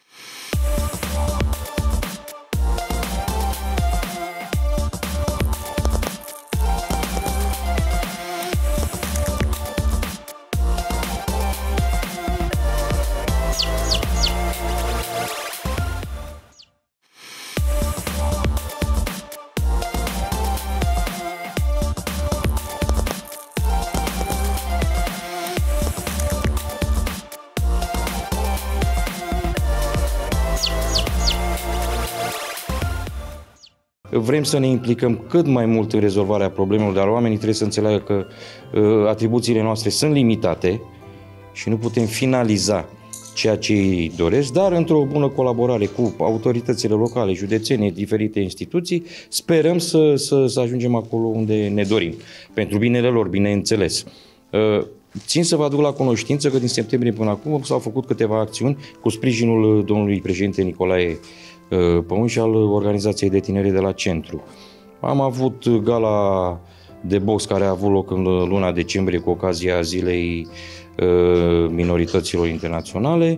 Vrem să ne implicăm cât mai mult în rezolvarea problemelor, dar oamenii trebuie să înțeleagă că uh, atribuțiile noastre sunt limitate și nu putem finaliza ceea ce ei doresc, dar într-o bună colaborare cu autoritățile locale, județene, diferite instituții, sperăm să, să, să ajungem acolo unde ne dorim. Pentru binele lor, bineînțeles. Uh, Țin să vă aduc la cunoștință că din septembrie până acum s-au făcut câteva acțiuni cu sprijinul domnului președinte Nicolae Păun și al Organizației de Tineret de la Centru. Am avut gala de box care a avut loc în luna decembrie cu ocazia Zilei Minorităților Internaționale.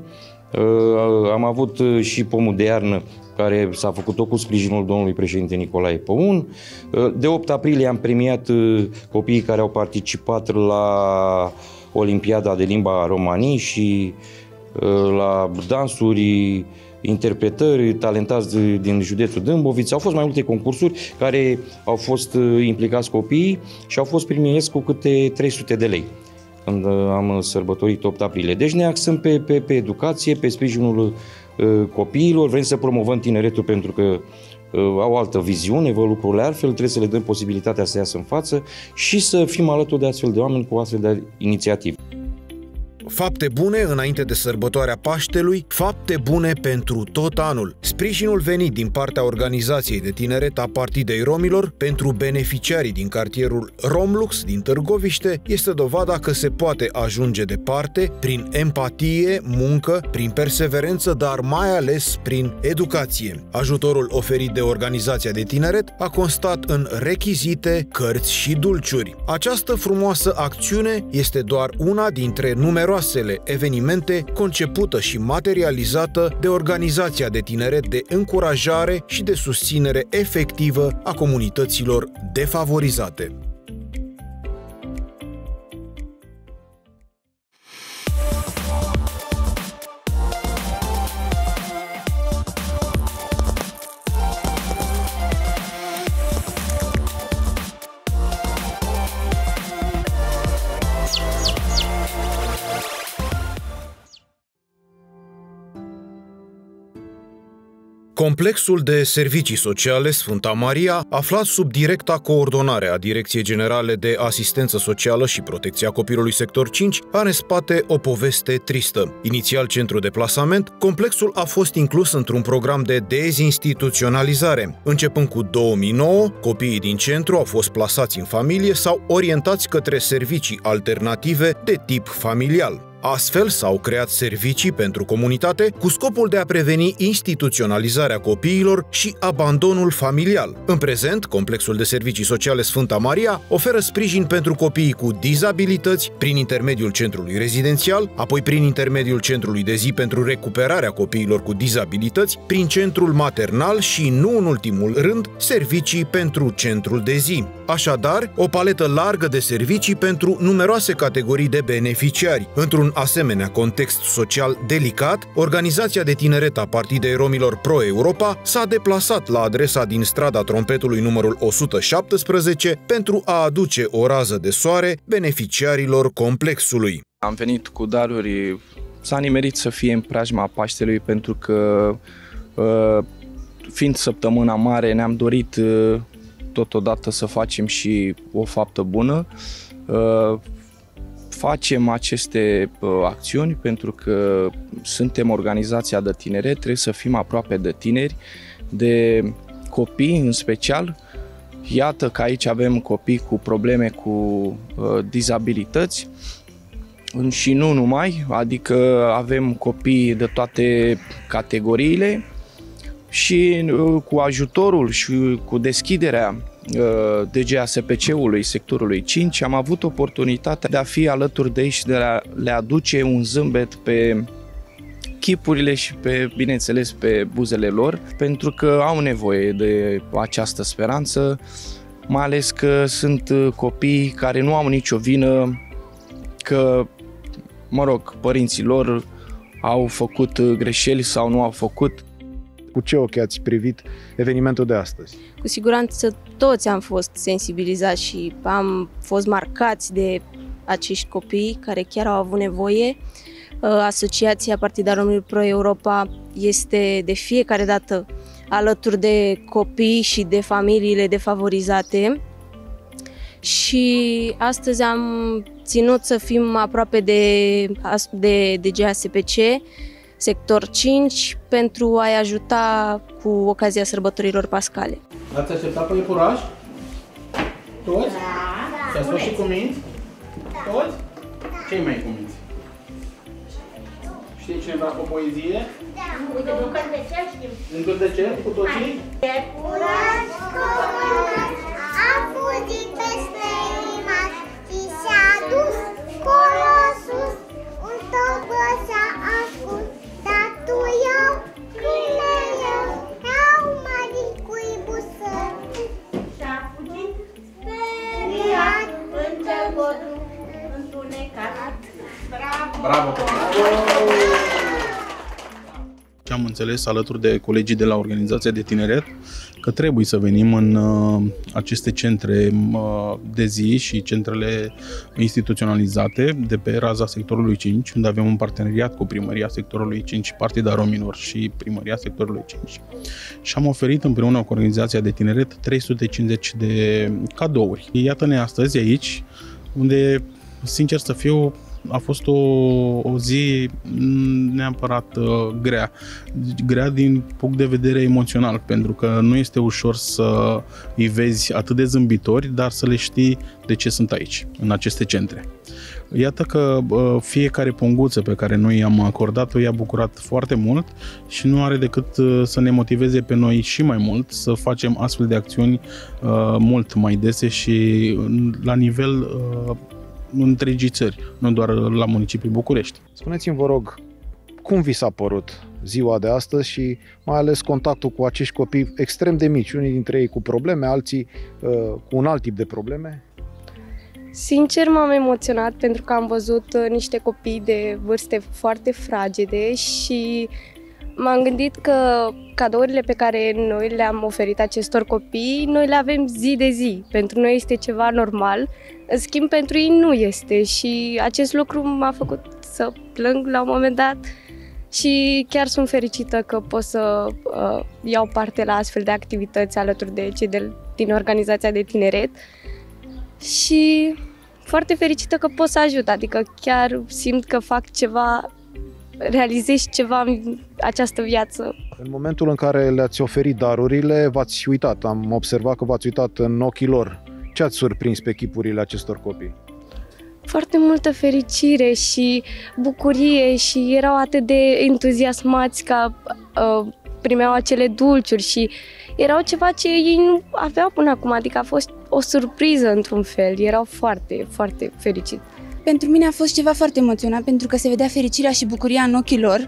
Am avut și pomul de iarnă care s-a făcut tot cu sprijinul domnului președinte Nicolae Păun. De opt aprilie am premiat copiii care au participat la Olimpiada de Limba Romanii și la dansuri, interpretări, talentați din județul Dâmbovița. Au fost mai multe concursuri care au fost implicați copiii și au fost primiți cu câte trei sute de lei când am sărbătorit opt aprilie. Deci ne axăm pe, pe, pe educație, pe sprijinul uh, copiilor, vrem să promovăm tineretul pentru că uh, au altă viziune, văd lucrurile altfel, trebuie să le dăm posibilitatea să iasă în față și să fim alături de astfel de oameni cu astfel de inițiative. Fapte bune înainte de sărbătoarea Paștelui, fapte bune pentru tot anul. Sprijinul venit din partea Organizației de Tineret a Partidei Romilor pentru beneficiarii din cartierul Romlux din Târgoviște este dovada că se poate ajunge departe prin empatie, muncă, prin perseverență, dar mai ales prin educație. Ajutorul oferit de Organizația de Tineret a constat în rechizite, cărți și dulciuri. Această frumoasă acțiune este doar una dintre numeroase evenimente concepută și materializată de Organizația de Tineret de încurajare și de susținere efectivă a comunităților defavorizate. Complexul de servicii sociale Sfânta Maria, aflat sub directa coordonare a Direcției Generale de Asistență Socială și Protecția Copilului Sector cinci, are în spate o poveste tristă. Inițial centru de plasament, complexul a fost inclus într-un program de dezinstituționalizare. Începând cu două mii nouă, copiii din centru au fost plasați în familie sau orientați către servicii alternative de tip familial. Astfel s-au creat servicii pentru comunitate cu scopul de a preveni instituționalizarea copiilor și abandonul familial. În prezent, Complexul de Servicii Sociale Sfânta Maria oferă sprijin pentru copiii cu dizabilități prin intermediul centrului rezidențial, apoi prin intermediul centrului de zi pentru recuperarea copiilor cu dizabilități, prin centrul maternal și, nu în ultimul rând, servicii pentru centrul de zi. Așadar, o paletă largă de servicii pentru numeroase categorii de beneficiari. Într-un asemenea context social delicat, Organizația de Tineret a Partidei Romilor Pro-Europa s-a deplasat la adresa din strada Trompetului numărul o sută șaptesprezece pentru a aduce o rază de soare beneficiarilor complexului. Am venit cu daruri, s-a nimerit să fie în preajma Paștelui pentru că, fiind săptămâna mare, ne-am dorit totodată să facem și o faptă bună. Facem aceste acțiuni pentru că suntem organizația de tineret, trebuie să fim aproape de tineri, de copii în special. Iată că aici avem copii cu probleme cu uh, dizabilități și nu numai, adică avem copii de toate categoriile și uh, cu ajutorul și cu deschiderea uh, D G A S P C-ului sectorului cinci am avut oportunitatea de a fi alături de ei și de a le aduce un zâmbet pe chipurile și pe, bineînțeles, pe buzele lor, pentru că au nevoie de această speranță, mai ales că sunt copii care nu au nicio vină, că, mă rog, părinții lor au făcut greșeli sau nu au făcut. Cu ce ochi ați privit evenimentul de astăzi? Cu siguranță toți am fost sensibilizați și am fost marcați de acești copii care chiar au avut nevoie. Asociația Partida Romilor Pro-Europa este de fiecare dată alături de copii și de familiile defavorizate și astăzi am ținut să fim aproape de, de D G A S P C, sector cinci, pentru a-i ajuta cu ocazia sărbătorilor pascale. Ați așteptat pe iepuraș? Toți? Da. S-ați fost și cuminți? Toți? Cei mai cuminți? Știi cineva cu o poezie? Da. Uite, un cântecel știm. Un cântecel cu toții? Iepuraș comunat a fugit peste limaș și s-a dus colo sus. Un tobă s-a ascuns, dar tu eu, câine eu, au mari cuibusă. Și-a fugit speriat în căgodul întunecat. Bravo! Bravo! Ce am înțeles alături de colegii de la Organizația de Tineret, că trebuie să venim în uh, aceste centre uh, de zi și centrele instituționalizate de pe raza sectorului cinci, unde avem un parteneriat cu Primăria sectorului cinci, Partida Romilor și Primăria sectorului cinci. Și am oferit împreună cu Organizația de Tineret trei sute cincizeci de cadouri. Iată-ne astăzi aici, unde, sincer să fiu, a fost o, o zi neapărat uh, grea. Grea din punct de vedere emoțional, pentru că nu este ușor să îi vezi atât de zâmbitori, dar să le știi de ce sunt aici, în aceste centre. Iată că uh, fiecare punguță pe care noi am acordat-o i-a bucurat foarte mult și nu are decât uh, să ne motiveze pe noi și mai mult să facem astfel de acțiuni uh, mult mai dese și uh, la nivel uh, întregii țări, nu doar la municipiul București. Spuneți-mi, vă rog, cum vi s-a părut ziua de astăzi și mai ales contactul cu acești copii extrem de mici, unii dintre ei cu probleme, alții uh, cu un alt tip de probleme? Sincer, m-am emoționat pentru că am văzut niște copii de vârste foarte fragede și m-am gândit că cadourile pe care noi le-am oferit acestor copii, noi le avem zi de zi. Pentru noi este ceva normal, în schimb pentru ei nu este și acest lucru m-a făcut să plâng la un moment dat și chiar sunt fericită că pot să uh, iau parte la astfel de activități alături de cei de, din Organizația de Tineret și foarte fericită că pot să ajut, adică chiar simt că fac ceva, realizez ceva în această viață. În momentul în care le-ați oferit darurile, v-ați uitat, am observat că v-ați uitat în ochii lor. Ce ați surprins pe chipurile acestor copii? foarte multă fericire și bucurie și erau atât de entuziasmați că uh, primeau acele dulciuri și erau ceva ce ei nu aveau până acum, adică a fost o surpriză într-un fel, erau foarte, foarte fericiți. Pentru mine a fost ceva foarte emoționant pentru că se vedea fericirea și bucuria în ochii lor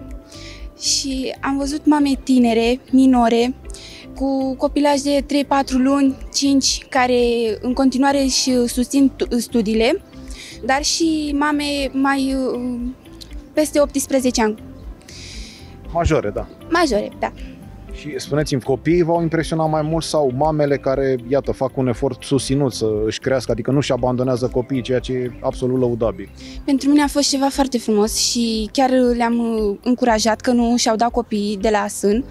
și am văzut mame tinere, minore, cu copilaj de trei patru luni, cinci, care în continuare își susțin studiile, dar și mame mai peste optsprezece ani. Majore, da. Majore, da. Și spuneți-mi, copiii v-au impresionat mai mult sau mamele care, iată, fac un efort susținut să își crească, adică nu-și abandonează copiii, ceea ce e absolut lăudabil? Pentru mine a fost ceva foarte frumos și chiar le-am încurajat că nu și-au dat copiii de la sân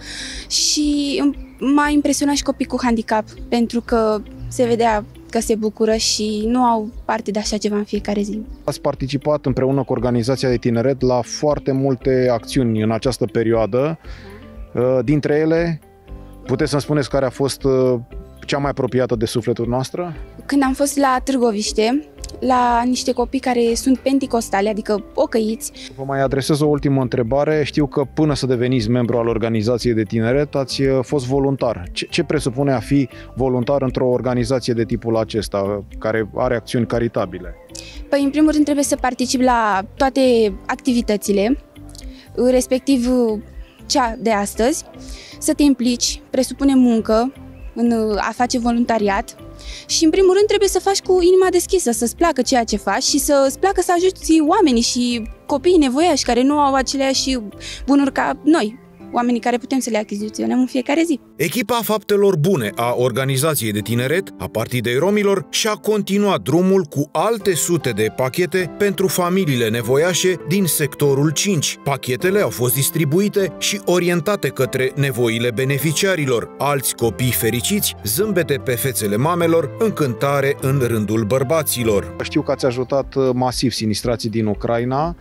și m-a impresionat și copii cu handicap, pentru că se vedea că se bucură și nu au parte de așa ceva în fiecare zi. Ați participat împreună cu organizația de tineret la foarte multe acțiuni în această perioadă. Dintre ele, puteți să-mi spuneți care a fost cea mai apropiată de sufletul noastră? Când am fost la Târgoviște, la niște copii care sunt penticostali, adică ocăiți. Vă mai adresez o ultimă întrebare. Știu că până să deveniți membru al organizației de tineret ați fost voluntar. Ce, ce presupune a fi voluntar într-o organizație de tipul acesta, care are acțiuni caritabile? Păi, în primul rând, trebuie să particip la toate activitățile, respectiv cea de astăzi, să te implici, presupune muncă în a face voluntariat și în primul rând trebuie să faci cu inima deschisă, să-ți placă ceea ce faci și să-ți placă să ajuți oamenii și copiii nevoiași care nu au aceleași bunuri ca noi, oamenii care putem să le achiziționăm în fiecare zi. Echipa Faptelor Bune a Organizației de Tineret a Partidei Romilor și-a continuat drumul cu alte sute de pachete pentru familiile nevoiașe din sectorul cinci. Pachetele au fost distribuite și orientate către nevoile beneficiarilor. Alți copii fericiți, zâmbete pe fețele mamelor, încântare în rândul bărbaților. Știu că ați ajutat masiv sinistrații din Ucraina.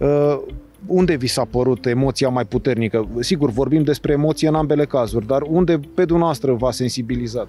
Unde vi s-a părut emoția mai puternică? Sigur, vorbim despre emoție în ambele cazuri, dar unde pe dumneavoastră v-a sensibilizat?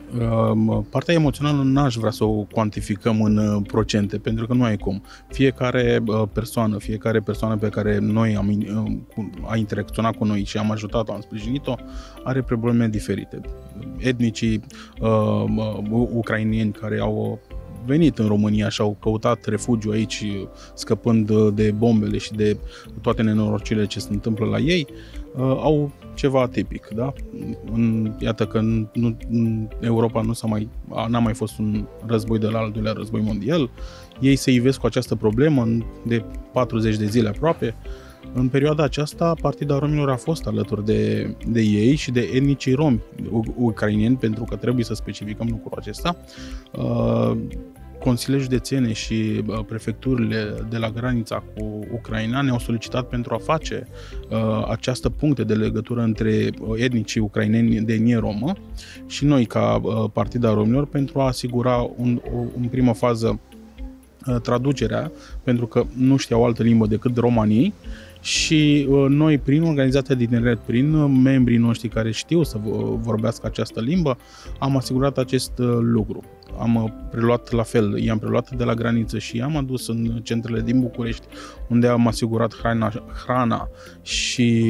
Partea emoțională n-aș vrea să o cuantificăm în procente, pentru că nu ai cum. Fiecare persoană, fiecare persoană pe care noi am a interacționat cu noi și am ajutat-o, am sprijinit-o, are probleme diferite. Etnicii uh, ucrainieni care au venit în România și au căutat refugiu aici, scăpând de bombele și de toate nenorocirile ce se întâmplă la ei, au ceva atipic, da? În, iată că în, nu, în Europa nu s-a mai, n-a mai fost un război de la al doilea război mondial. Ei se ivesc cu această problemă de patruzeci de zile aproape. În perioada aceasta, Partida Romilor a fost alături de, de ei și de etnicii romi ucraineni, pentru că trebuie să specificăm lucrul acesta. Consiliile județene și prefecturile de la granița cu Ucraina ne-au solicitat pentru a face această puncte de legătură între etnicii ucraineni de etnie romă și noi ca Partida Romilor pentru a asigura un, o, în primă fază traducerea, pentru că nu știau altă limbă decât romanii. Și noi, prin organizația de tineret, prin membrii noștri care știu să vorbească această limbă, am asigurat acest lucru. Am preluat la fel, i-am preluat de la graniță și i-am adus în centrele din București, unde am asigurat hrana, hrana și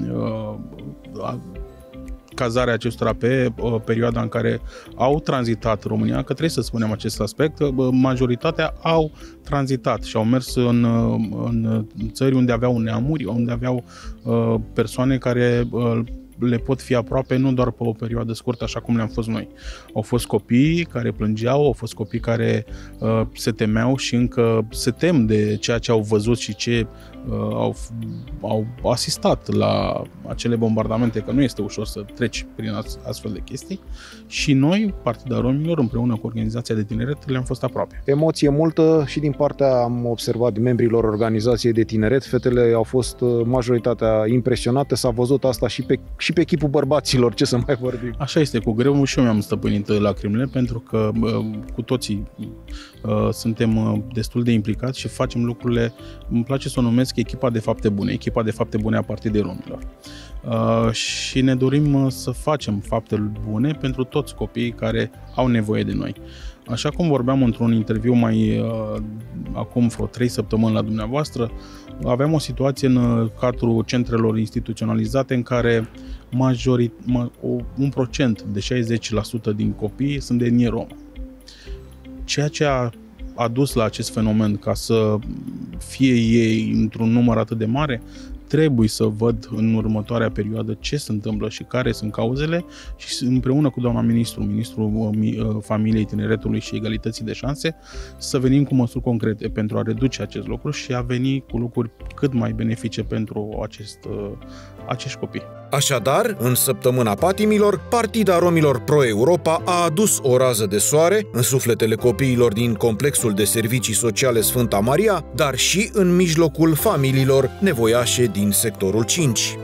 uh, cazarea acestora pe uh, perioada în care au tranzitat România, că trebuie să spunem acest aspect, uh, majoritatea au tranzitat și au mers în, uh, în țări unde aveau neamuri, unde aveau uh, persoane care uh, le pot fi aproape nu doar pe o perioadă scurtă, așa cum le-am fost noi. Au fost copii care plângeau, au fost copii care uh, se temeau și încă se tem de ceea ce au văzut și ce uh, au, au asistat la acele bombardamente, că nu este ușor să treci prin astfel de chestii. Și noi, Partida Romilor, împreună cu organizația de tineret, le-am fost aproape. Emoție multă și din partea, am observat, din membrilor organizației de tineret, fetele au fost majoritatea impresionate, s-a văzut asta și pe și pe echipul bărbaților, ce să mai vorbim. Așa este, cu greu și eu mi-am stăpânit lacrimile, pentru că cu toții uh, suntem uh, destul de implicați și facem lucrurile, îmi place să o numesc echipa de fapte bune, echipa de fapte bune a Partidei Romilor. Uh, și ne dorim uh, să facem fapte bune pentru toți copiii care au nevoie de noi. Așa cum vorbeam într-un interviu mai uh, acum vreo trei săptămâni la dumneavoastră, aveam o situație în cadrul centrelor instituționalizate în care majorit, ma, o, un procent de șaizeci la sută din copii sunt de etnie romă. Ceea ce a a dus la acest fenomen, ca să fie ei într-un număr atât de mare, trebuie să văd în următoarea perioadă ce se întâmplă și care sunt cauzele și împreună cu doamna ministru, ministrul Familiei, Tineretului și Egalității de Șanse, să venim cu măsuri concrete pentru a reduce acest lucru și a veni cu lucruri cât mai benefice pentru acest, acești copii. Așadar, în săptămâna patimilor, Partida Romilor Pro-Europa a adus o rază de soare în sufletele copiilor din complexul de servicii sociale Sfânta Maria, dar și în mijlocul familiilor nevoiașe din sectorul cinci.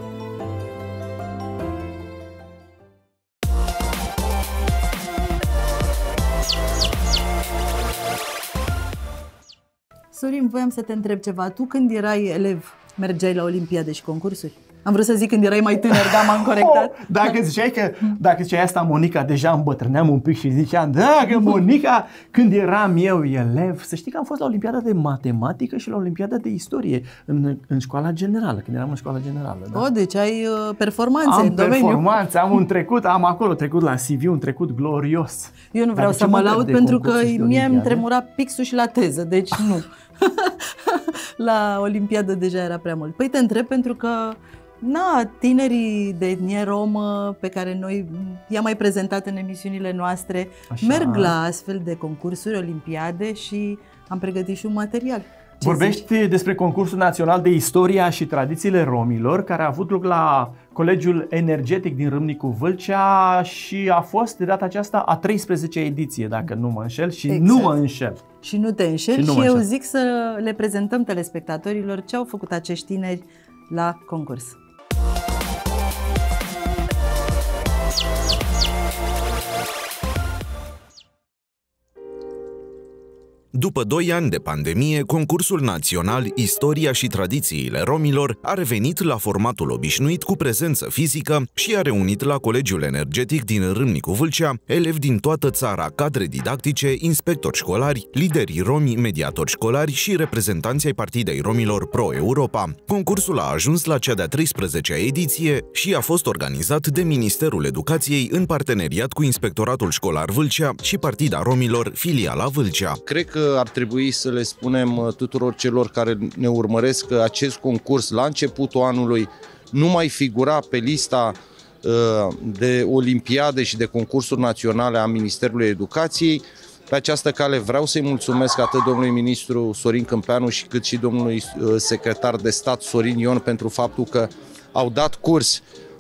Sorin, voiam să te întreb ceva. Tu când erai elev, mergeai la olimpiade și concursuri? Am vrut să zic când erai mai tânăr, dar m-am corectat. Oh, dacă ziceai că, dacă ziceai asta, Monica, deja îmbătrâneam un pic și ziceam, da, că Monica, când eram eu elev, să știi că am fost la Olimpiada de Matematică și la Olimpiada de Istorie în, în școala generală, când eram în școala generală. Da? O, deci ai uh, performanțe am în domeniu. Am performanțe, am un trecut, am acolo trecut la C V, un trecut glorios. Eu nu vreau dar să mă laud pentru că mie îmi tremura pixul și la teză, deci nu. La Olimpiadă deja era prea mult. Păi te întreb pentru că na, tinerii de etnie romă pe care noi i-am mai prezentat în emisiunile noastre Așa. merg la astfel de concursuri, olimpiade și am pregătit și un material. Ce Vorbești zici? despre concursul național de istoria și tradițiile romilor, care a avut loc la Colegiul Energetic din Râmnicu Vâlcea și a fost de data aceasta a treisprezecea ediție, dacă nu mă înșel, și exact. nu mă înșel. Și nu te înșel și, și eu înșel. zic să le prezentăm telespectatorilor ce au făcut acești tineri la concurs. După doi ani de pandemie, concursul național Istoria și tradițiile romilor a revenit la formatul obișnuit cu prezență fizică și a reunit la Colegiul Energetic din Râmnicu Vâlcea elevi din toată țara, cadre didactice, inspectori școlari, lideri romi, mediatori școlari și reprezentanți ai Partidei Romilor Pro-Europa. Concursul a ajuns la cea de-a treisprezecea ediție și a fost organizat de Ministerul Educației în parteneriat cu Inspectoratul Școlar Vâlcea și Partida Romilor, filiala Vâlcea. Cred că ar trebui să le spunem tuturor celor care ne urmăresc că acest concurs la începutul anului nu mai figura pe lista de olimpiade și de concursuri naționale a Ministerului Educației. Pe această cale vreau să-i mulțumesc atât domnului ministru Sorin Câmpeanu și cât și domnului secretar de stat Sorin Ion pentru faptul că au dat curs,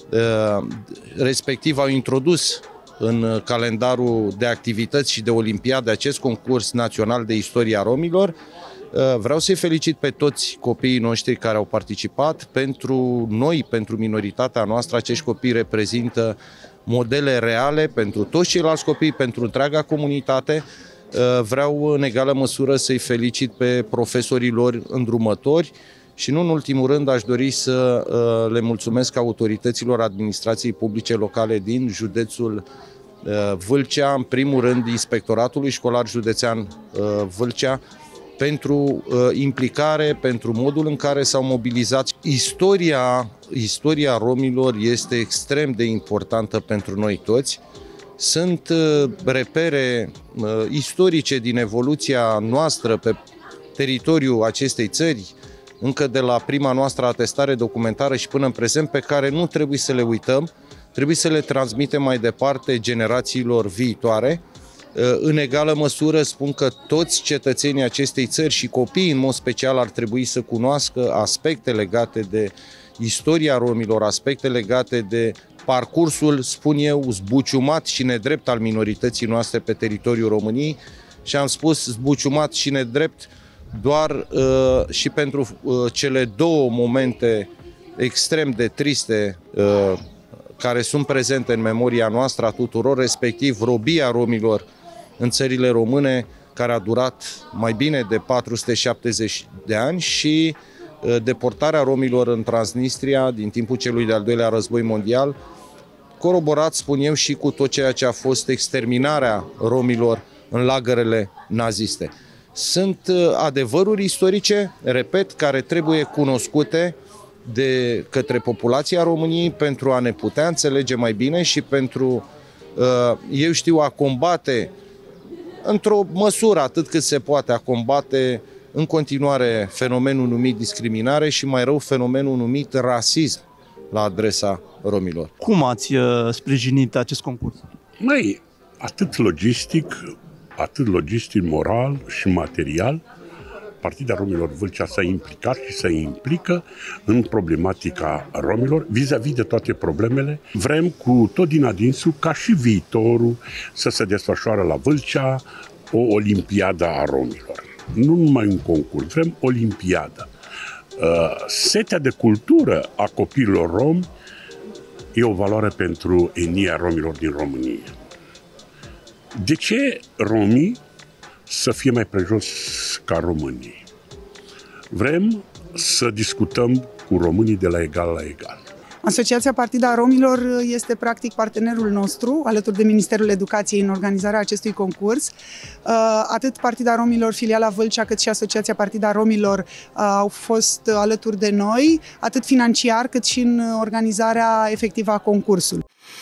respectiv au introdus în calendarul de activități și de olimpiade acest concurs național de istoria romilor. Vreau să-i felicit pe toți copiii noștri care au participat. Pentru noi, pentru minoritatea noastră, acești copii reprezintă modele reale pentru toți ceilalți copii, pentru întreaga comunitate. Vreau în egală măsură să-i felicit pe profesorii lor îndrumători și nu în ultimul rând aș dori să le mulțumesc autorităților administrației publice locale din județul Vâlcea, în primul rând Inspectoratului Școlar Județean Vâlcea, pentru implicare, pentru modul în care s-au mobilizat. Istoria, istoria romilor este extrem de importantă pentru noi toți. Sunt repere istorice din evoluția noastră pe teritoriul acestei țări, încă de la prima noastră atestare documentară și până în prezent, pe care nu trebuie să le uităm, trebuie să le transmitem mai departe generațiilor viitoare. În egală măsură spun că toți cetățenii acestei țări și copiii în mod special ar trebui să cunoască aspecte legate de istoria romilor, aspecte legate de parcursul, spun eu, zbuciumat și nedrept al minorității noastre pe teritoriul României. Și am spus zbuciumat și nedrept doar uh, și pentru uh, cele două momente extrem de triste uh, care sunt prezente în memoria noastră a tuturor, respectiv robia romilor în țările române, care a durat mai bine de patru sute șaptezeci de ani, și uh, deportarea romilor în Transnistria din timpul celui de-al doilea război mondial, coroborat, spun eu, și cu tot ceea ce a fost exterminarea romilor în lagărele naziste. Sunt adevăruri istorice, repet, care trebuie cunoscute de către populația României pentru a ne putea înțelege mai bine și pentru, eu știu, a combate într-o măsură atât cât se poate, a combate în continuare fenomenul numit discriminare și mai rău fenomenul numit rasism la adresa romilor. Cum ați sprijinit acest concurs? Măi, atât logistic, atât logistic, moral și material, Partida Romilor Vâlcea s-a implicat și se implică în problematica romilor vis-a-vis de toate problemele. Vrem cu tot din adinsul ca și viitorul să se desfășoare la Vâlcea o olimpiadă a romilor. Nu numai un concurs, vrem olimpiadă. Setea de cultură a copiilor romi e o valoare pentru etnia romilor din România. De ce romii să fie mai prejos ca românii? Vrem să discutăm cu românii de la egal la egal. Asociația Partida Romilor este practic partenerul nostru, alături de Ministerul Educației, în organizarea acestui concurs. Atât Partida Romilor, filiala Vâlcea, cât și Asociația Partida Romilor au fost alături de noi, atât financiar, cât și în organizarea efectivă a concursului.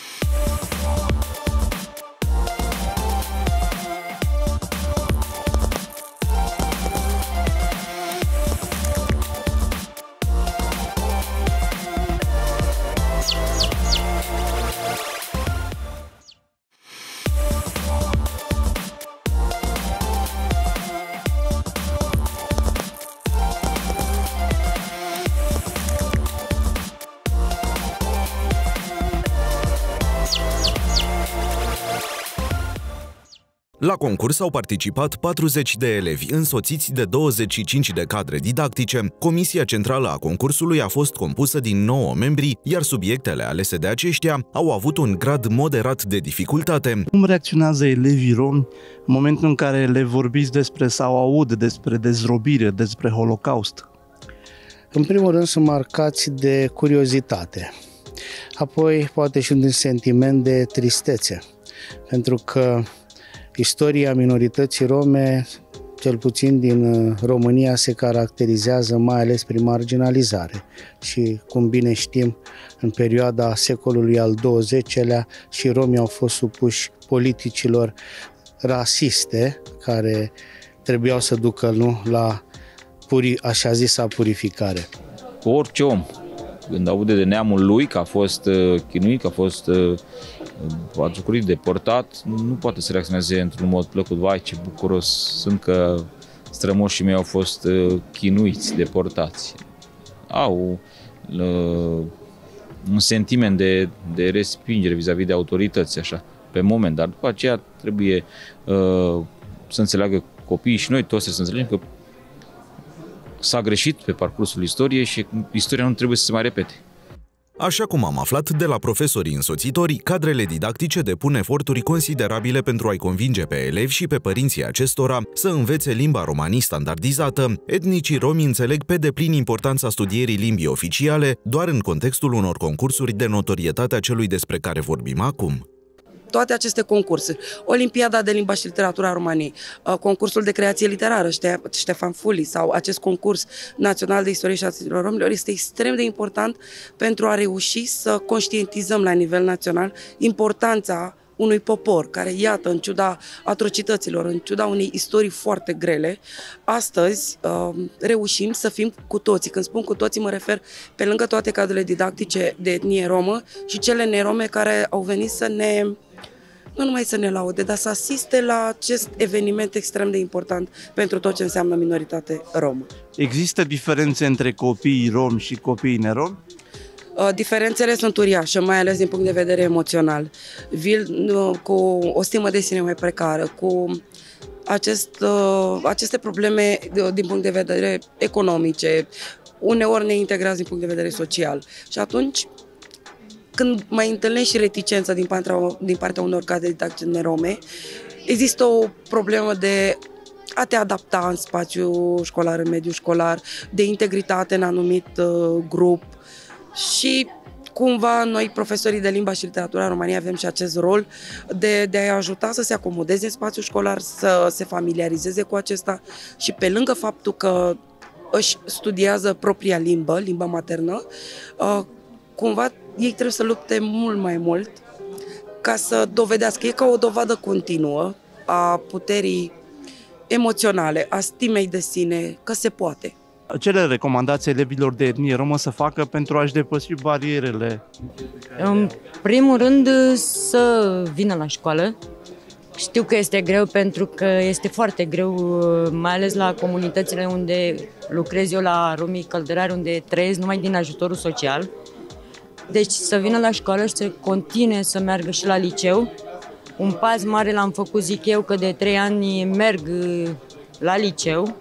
La concurs au participat patruzeci de elevi, însoțiți de douăzeci și cinci de cadre didactice. Comisia centrală a concursului a fost compusă din nouă membri, iar subiectele alese de aceștia au avut un grad moderat de dificultate. Cum reacționează elevii romi în momentul în care le vorbiți despre sau aud despre dezrobire, despre Holocaust? În primul rând sunt marcați de curiozitate, apoi poate și un sentiment de tristețe, pentru că istoria minorității rome, cel puțin din România, se caracterizează mai ales prin marginalizare. Și, cum bine știm, în perioada secolului al douăzecelea și romii au fost supuși politicilor rasiste, care trebuiau să ducă nu, la puri, așa zisa purificare. Orice om, când aude de neamul lui că a fost uh, chinuit, că a fost uh, batjocorit, deportat, nu poate să reacționeze într-un mod plăcut. Vai, ce bucuros sunt că strămoșii mei au fost uh, chinuiți, deportați. Au uh, un sentiment de, de respingere vis-a-vis de autorități, așa, pe moment, dar după aceea trebuie uh, să înțeleagă copiii și noi toți să înțelegem că s-a greșit pe parcursul istoriei și istoria nu trebuie să se mai repete. Așa cum am aflat de la profesorii însoțitori, cadrele didactice depun eforturi considerabile pentru a-i convinge pe elevi și pe părinții acestora să învețe limba romanii standardizată. Etnicii romi înțeleg pe deplin importanța studierii limbii oficiale doar în contextul unor concursuri de notorietate a celui despre care vorbim acum. Toate aceste concursuri, Olimpiada de Limba și Literatura României, concursul de creație literară Ștefan Fuli sau acest concurs național de istorie și a romilor este extrem de important pentru a reuși să conștientizăm la nivel național importanța unui popor care, iată, în ciuda atrocităților, în ciuda unei istorii foarte grele, astăzi reușim să fim cu toții. Când spun cu toții, mă refer pe lângă toate cadrele didactice de etnie romă și cele nerome care au venit să ne, nu numai să ne laude, dar să asiste la acest eveniment extrem de important pentru tot ce înseamnă minoritate romă. Există diferențe între copiii romi și copiii neromi? Diferențele sunt uriașe, mai ales din punct de vedere emoțional. Vin cu o stimă de sine mai precară, cu acest, aceste probleme din punct de vedere economice, uneori neintegrați din punct de vedere social. Și atunci, când mai întâlnești și reticența din partea, din partea unor cadre didactice nerome, există o problemă de a te adapta în spațiu școlar, în mediul școlar, de integritate în anumit uh, grup și cumva noi, profesorii de limba și literatura în România, avem și acest rol de, de a ajuta să se acomodeze în spațiul școlar, să se familiarizeze cu acesta și pe lângă faptul că își studiază propria limbă, limba maternă, cumva ei trebuie să lupte mult mai mult ca să dovedească, e ca o dovadă continuă a puterii emoționale, a stimei de sine, că se poate. Ce le recomandați elevilor de etnie romă să facă pentru a-și depăși barierele? În primul rând să vină la școală. Știu că este greu pentru că este foarte greu, mai ales la comunitățile unde lucrez eu, la romii călderari, unde trăiesc numai din ajutorul social. Deci să vină la școală și să continue să meargă și la liceu. Un pas mare l-am făcut, zic eu, că de trei ani merg la liceu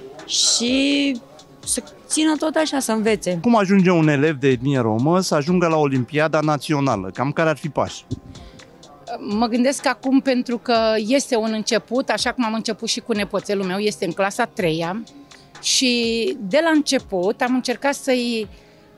și să țină tot așa, să învețe. Cum ajunge un elev de etnie romă să ajungă la Olimpiada Națională? Cam care ar fi pași? Mă gândesc acum pentru că este un început, așa cum am început și cu nepoțelul meu, este în clasa a treia și de la început am încercat să-i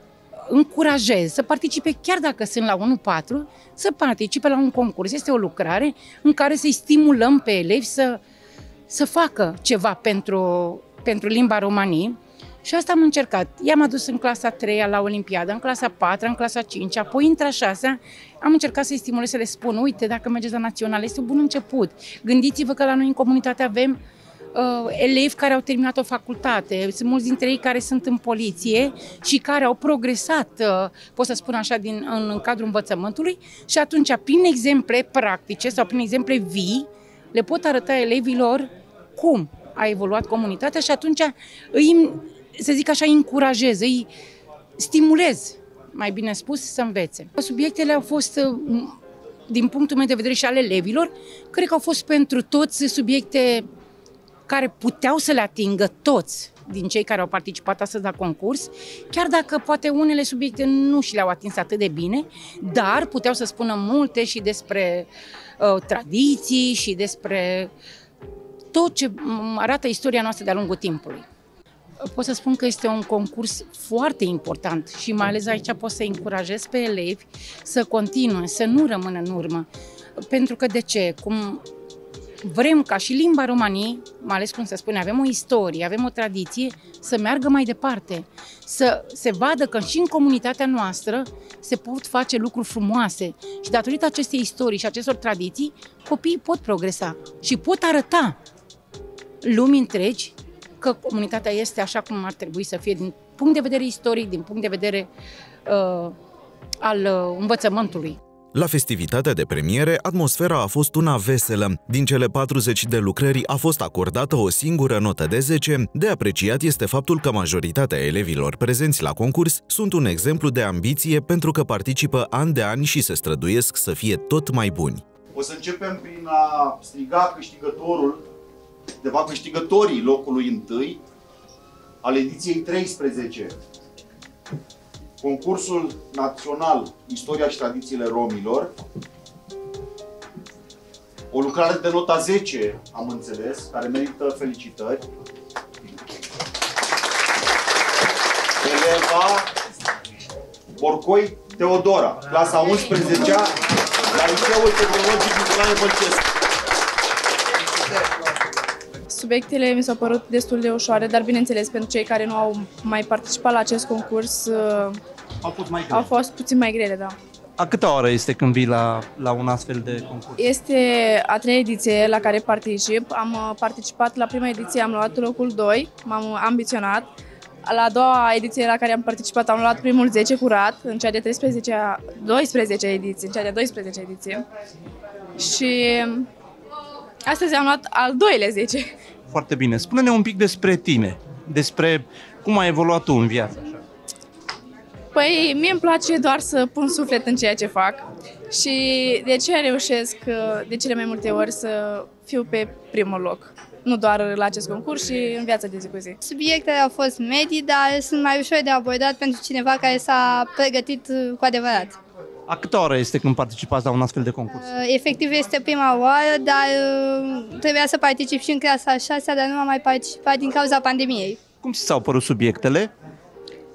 încurajez să participe, chiar dacă sunt la unu patru, să participe la un concurs. Este o lucrare în care să-i stimulăm pe elevi să, să facă ceva pentru, pentru limba romanii. Și asta am încercat. I-am adus în clasa a treia la Olimpiadă, în clasa a patra, în clasa a cincea, apoi între a șasea am încercat să-i stimulez, să le spun, uite, dacă mergeți la național, este un bun început. Gândiți-vă că la noi în comunitate avem uh, elevi care au terminat o facultate, sunt mulți dintre ei care sunt în poliție și care au progresat, uh, pot să spun așa, din, în, în cadrul învățământului și atunci, prin exemple practice sau prin exemple vii, le pot arăta elevilor cum a evoluat comunitatea și atunci îi, să zic așa, îi încurajez, îi stimulez, mai bine spus, să învețe. Subiectele au fost, din punctul meu de vedere și ale elevilor, cred că au fost pentru toți subiecte care puteau să le atingă toți din cei care au participat astăzi la concurs, chiar dacă poate unele subiecte nu și le-au atins atât de bine, dar puteau să spună multe și despre uh, tradiții și despre tot ce arată istoria noastră de-a lungul timpului. Pot să spun că este un concurs foarte important și mai ales aici pot să încurajez pe elevi să continue, să nu rămână în urmă. Pentru că de ce? Cum vrem ca și limba României, mai ales cum se spune, avem o istorie, avem o tradiție, să meargă mai departe, să se vadă că și în comunitatea noastră se pot face lucruri frumoase și datorită acestei istorii și acestor tradiții, copiii pot progresa și pot arăta lumii întregi că comunitatea este așa cum ar trebui să fie din punct de vedere istoric, din punct de vedere uh, al uh, învățământului. La festivitatea de premiere, atmosfera a fost una veselă. Din cele patruzeci de lucrări a fost acordată o singură notă de zece. De apreciat este faptul că majoritatea elevilor prezenți la concurs sunt un exemplu de ambiție pentru că participă an de an și se străduiesc să fie tot mai buni. O să începem prin a striga câștigătorul, de fapt câștigătorii locului întâi al ediției treisprezece. Concursul național Istoria și tradițiile romilor. O lucrare de nota zece, am înțeles, care merită felicitări. Eleva Borcoi Teodora, clasa a unsprezecea, la Liceul Tehnologic Nicolae Bălcescu. Subiectele mi s-au părut destul de ușoare, dar bineînțeles pentru cei care nu au mai participat la acest concurs au fost, mai au fost puțin mai grele, da. A câta oră este când vii la, la un astfel de concurs? Este a treia ediție la care particip. Am participat la prima ediție, am luat locul doi, m-am ambiționat. La a doua ediție la care am participat am luat primul zece curat, în cea de treisprezecea, doisprezecea ediție, în cea de doisprezecea ediție. Și astăzi am luat al doilea zece. Foarte bine. Spune-ne un pic despre tine, despre cum ai evoluat tu în viață. Așa. Păi, mie îmi place doar să pun suflet în ceea ce fac și de aceea reușesc de cele mai multe ori să fiu pe primul loc. Nu doar la acest concurs, și în viața de zi cu zi. Subiectele au fost medii, dar sunt mai ușor de abordat pentru cineva care s-a pregătit cu adevărat. A câta oră este când participați la un astfel de concurs? Efectiv este prima oară, dar trebuia să particip și în clasa a șasea, dar nu am mai participat din cauza pandemiei. Cum ți s-au părut subiectele?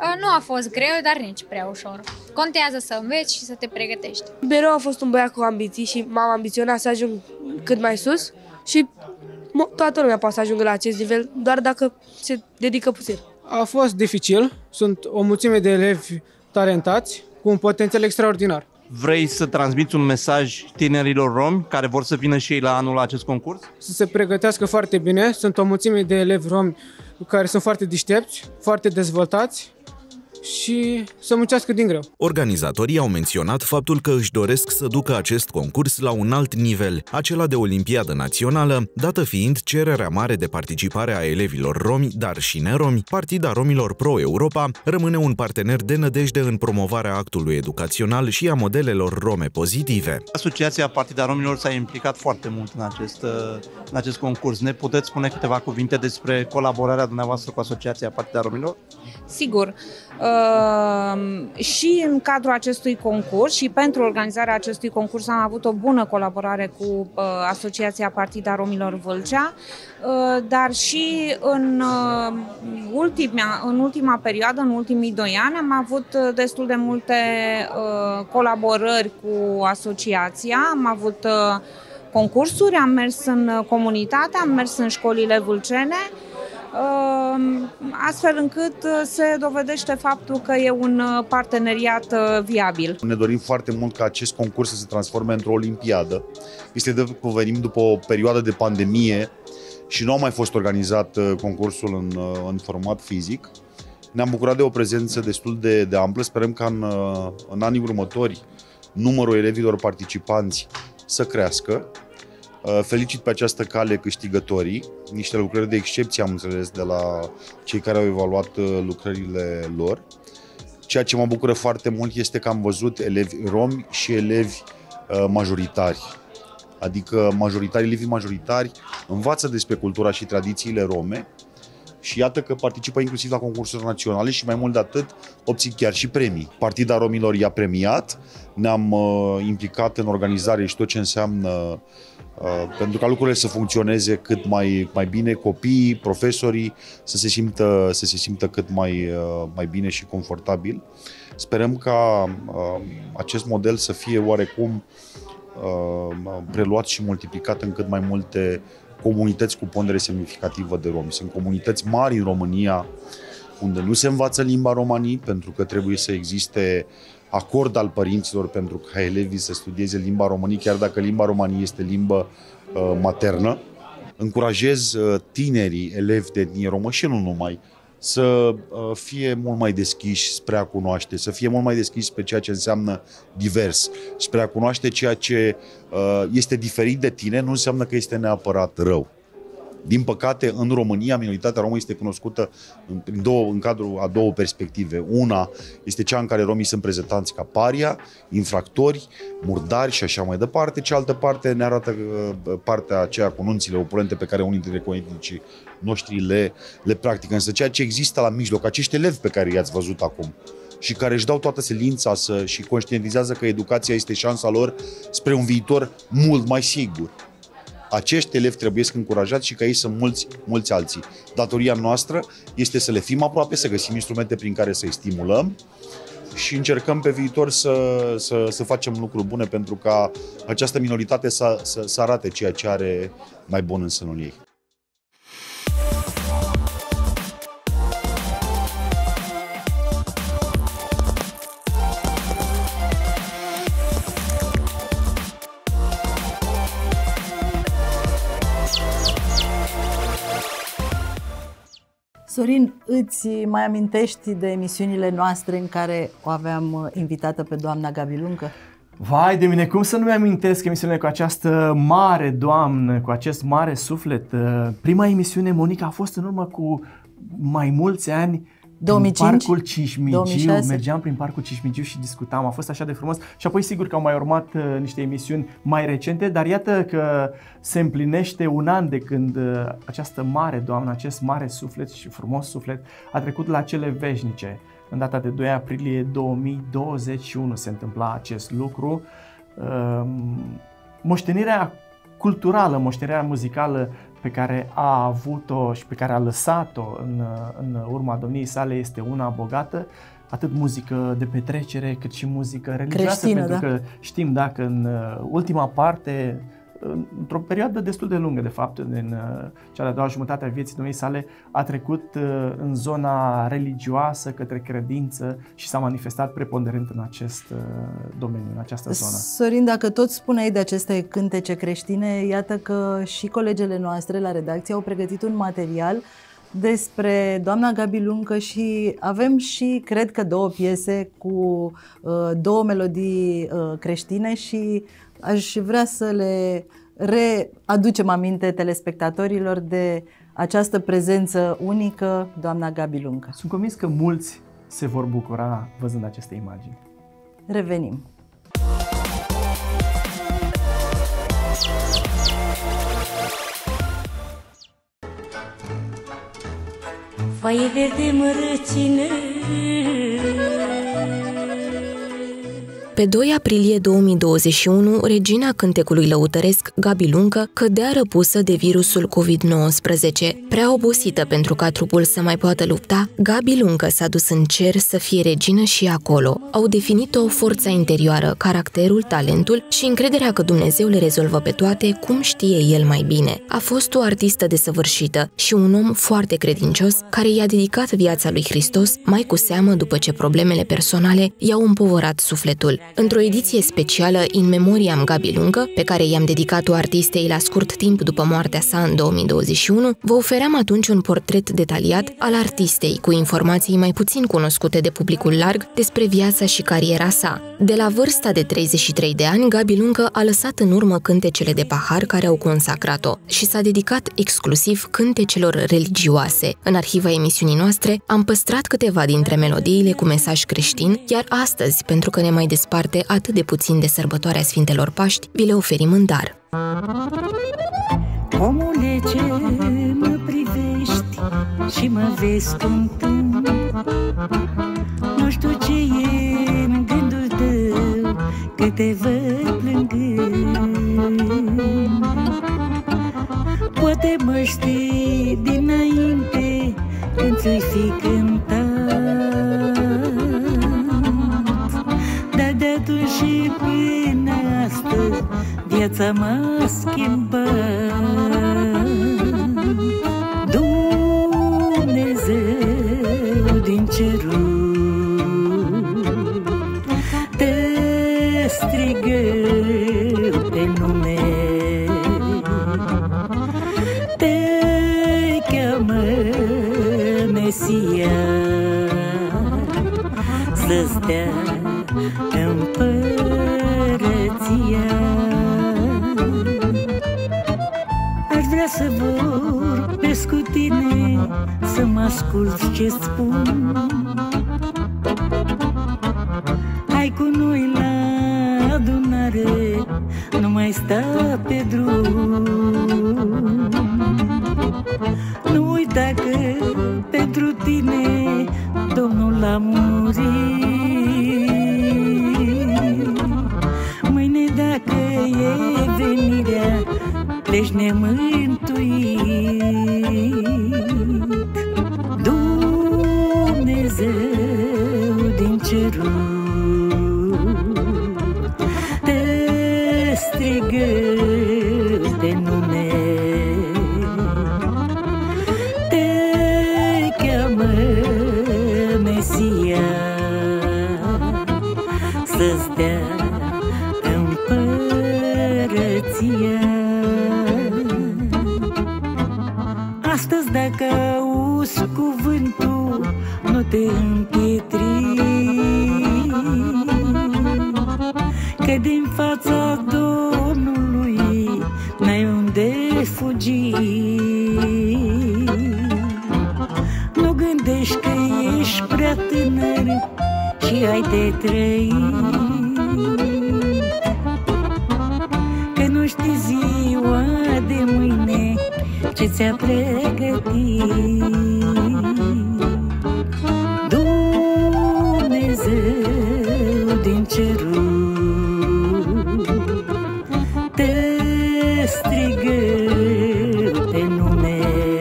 Nu a fost greu, dar nici prea ușor. Contează să înveți și să te pregătești. Mereu a fost un băiat cu ambiții și m-am ambiționat să ajung cât mai sus și toată lumea poate să ajungă la acest nivel, doar dacă se dedică puțin. A fost dificil, sunt o mulțime de elevi talentați cu un potențial extraordinar. Vrei să transmiți un mesaj tinerilor romi care vor să vină și ei la anul la acest concurs? Să se pregătească foarte bine, sunt o mulțime de elevi romi care sunt foarte deștepți, foarte dezvoltați și să muncească din greu. Organizatorii au menționat faptul că își doresc să ducă acest concurs la un alt nivel, acela de olimpiadă națională, dată fiind cererea mare de participare a elevilor romi, dar și neromi. Partida Romilor Pro Europa rămâne un partener de nădejde în promovarea actului educațional și a modelelor rome pozitive. Asociația Partida Romilor s-a implicat foarte mult în acest, în acest concurs. Ne puteți spune câteva cuvinte despre colaborarea dumneavoastră cu Asociația Partida Romilor? Sigur. Uh, și în cadrul acestui concurs și pentru organizarea acestui concurs am avut o bună colaborare cu uh, Asociația Partida Romilor Vâlcea, uh, dar și în, uh, ultima, în ultima perioadă, în ultimii doi ani, am avut destul de multe uh, colaborări cu asociația, am avut uh, concursuri, am mers în comunitate, am mers în școlile vâlcene, astfel încât se dovedește faptul că e un parteneriat viabil. Ne dorim foarte mult ca acest concurs să se transforme într-o olimpiadă. Este de că venim după o perioadă de pandemie și nu a mai fost organizat concursul în, în format fizic. Ne-am bucurat de o prezență destul de, de amplă. Sperăm ca în, în anii următori numărul elevilor participanți să crească. Felicit pe această cale câștigătorii, niște lucrări de excepție am înțeles de la cei care au evaluat lucrările lor. Ceea ce mă bucură foarte mult este că am văzut elevi romi și elevi majoritari. Adică majoritari, elevii majoritari învață despre cultura și tradițiile rome și iată că participă inclusiv la concursuri naționale și mai mult de atât obțin chiar și premii. Partida Romilor i-a premiat, ne-am uh, implicat în organizare și tot ce înseamnă uh, pentru ca lucrurile să funcționeze cât mai, mai bine, copiii, profesorii să se simtă, să se simtă cât mai, uh, mai bine și confortabil. Sperăm ca uh, acest model să fie oarecum uh, preluat și multiplicat în cât mai multe comunități cu pondere semnificativă de romi. Sunt comunități mari în România unde nu se învață limba romanii pentru că trebuie să existe acord al părinților pentru ca elevii să studieze limba romanii, chiar dacă limba romanii este limbă uh, maternă. Încurajez uh, tinerii elevi de etnie romă și nu numai să uh, fie mult mai deschiși spre a cunoaște, să fie mult mai deschiși spre ceea ce înseamnă divers, spre a cunoaște ceea ce uh, este diferit de tine, nu înseamnă că este neapărat rău. Din păcate, în România, minoritatea romă este cunoscută în, două, în cadrul a două perspective. Una este cea în care romii sunt prezentați ca paria, infractori, murdari și așa mai departe. Cealaltă parte ne arată partea aceea cu nunțile opulente pe care unii dintre coetnicii noștri le, le practică. Însă ceea ce există la mijloc, acești elevi pe care i-ați văzut acum și care își dau toată silința să, și conștientizează că educația este șansa lor spre un viitor mult mai sigur. Acești elevi trebuie să încurajați și ca ei sunt mulți, mulți alții. Datoria noastră este să le fim aproape, să găsim instrumente prin care să-i stimulăm și încercăm pe viitor să, să, să facem lucruri bune pentru ca această minoritate să, să, să arate ceea ce are mai bun în sânul ei. Sorin, îți mai amintești de emisiunile noastre în care o aveam invitată pe doamna Gabi Luncă? Vai de mine, cum să nu-mi amintesc emisiunile cu această mare doamnă, cu acest mare suflet. Prima emisiune, Monica, a fost în urmă cu mai mulți ani două mii cinci? În parcul Cismigiu, două mii șase? Mergeam prin parcul Cismigiu și discutam, a fost așa de frumos și apoi sigur că au mai urmat uh, niște emisiuni mai recente, dar iată că se împlinește un an de când uh, această mare doamnă, acest mare suflet și frumos suflet a trecut la cele veșnice. În data de doi aprilie două mii douăzeci și unu se întâmpla acest lucru. Uh, moștenirea culturală, moștenirea muzicală pe care a avut-o și pe care a lăsat-o în, în urma domniei sale este una bogată, atât muzică de petrecere cât și muzică religioasă, creștină, pentru da? că știm, dacă în ultima parte, într-o perioadă destul de lungă, de fapt, din cea de-a doua jumătate a vieții domniei sale, a trecut în zona religioasă, către credință și s-a manifestat preponderent în acest domeniu, în această zonă. Sorin, dacă tot spuneai de aceste cântece creștine, iată că și colegele noastre la redacție au pregătit un material despre doamna Gabi Luncă și avem și, cred că, două piese cu uh, două melodii uh, creștine și aș vrea să le readucem aminte telespectatorilor de această prezență unică, doamna Gabi Luncă. Sunt convins că mulți se vor bucura văzând aceste imagini. Revenim. Foaie verde mărăcină. Pe doi aprilie două mii douăzeci și unu, regina cântecului lăutăresc Gabi Luncă cădea răpusă de virusul covid nouăsprezece. Prea obosită pentru ca trupul să mai poată lupta, Gabi Luncă s-a dus în cer să fie regină și acolo. Au definit-o forța interioară, caracterul, talentul și încrederea că Dumnezeu le rezolvă pe toate cum știe El mai bine. A fost o artistă desăvârșită și un om foarte credincios care i-a dedicat viața lui Hristos, mai cu seamă după ce problemele personale i-au împovărat sufletul. Într-o ediție specială In Memoriam Gabi Luncă, pe care i-am dedicat-o artistei la scurt timp după moartea sa în două mii douăzeci și unu, vă ofeream atunci un portret detaliat al artistei, cu informații mai puțin cunoscute de publicul larg despre viața și cariera sa. De la vârsta de treizeci și trei de ani, Gabi Luncă a lăsat în urmă cântecele de pahar care au consacrat-o și s-a dedicat exclusiv cântecelor religioase. În arhiva emisiunii noastre am păstrat câteva dintre melodiile cu mesaj creștin, iar astăzi, pentru că ne mai desparte atât de puțin de sărbătoarea Sfintelor Paști, vi le oferim în dar. Omule, ce mă privești și mă vezi cântând, nu știu ce e în gândul tău, că te văd plângând. Poate mă știi dinainte când ți-i fi cântat, dar de atunci și până astăzi viața m-a schimbat. Dumnezeu din cerul te strigă pe nume, te cheamă Mesia să stea împărăția. Aș vrea să vorbesc cu tine, să mă asculți ce-ți spun. Hai cu noi la adunare, nu mai sta pe drum. Nu uita că pentru tine Domnul a murit. Mâine dacă e venirea, pleci nemântuit. Dumnezeu din cerul te strigă de nume, te cheamă Mesia să stea împărăția. Astăzi dacă auzi cuvântul, nu te împietri, că din fața Domnului n-ai unde fugi. Nu gândești că ești prea tânăr și ai de trăit, că nu știi ziua de mâine ce ți-a pregătit. Dumnezeu din cerul te strigă pe nume,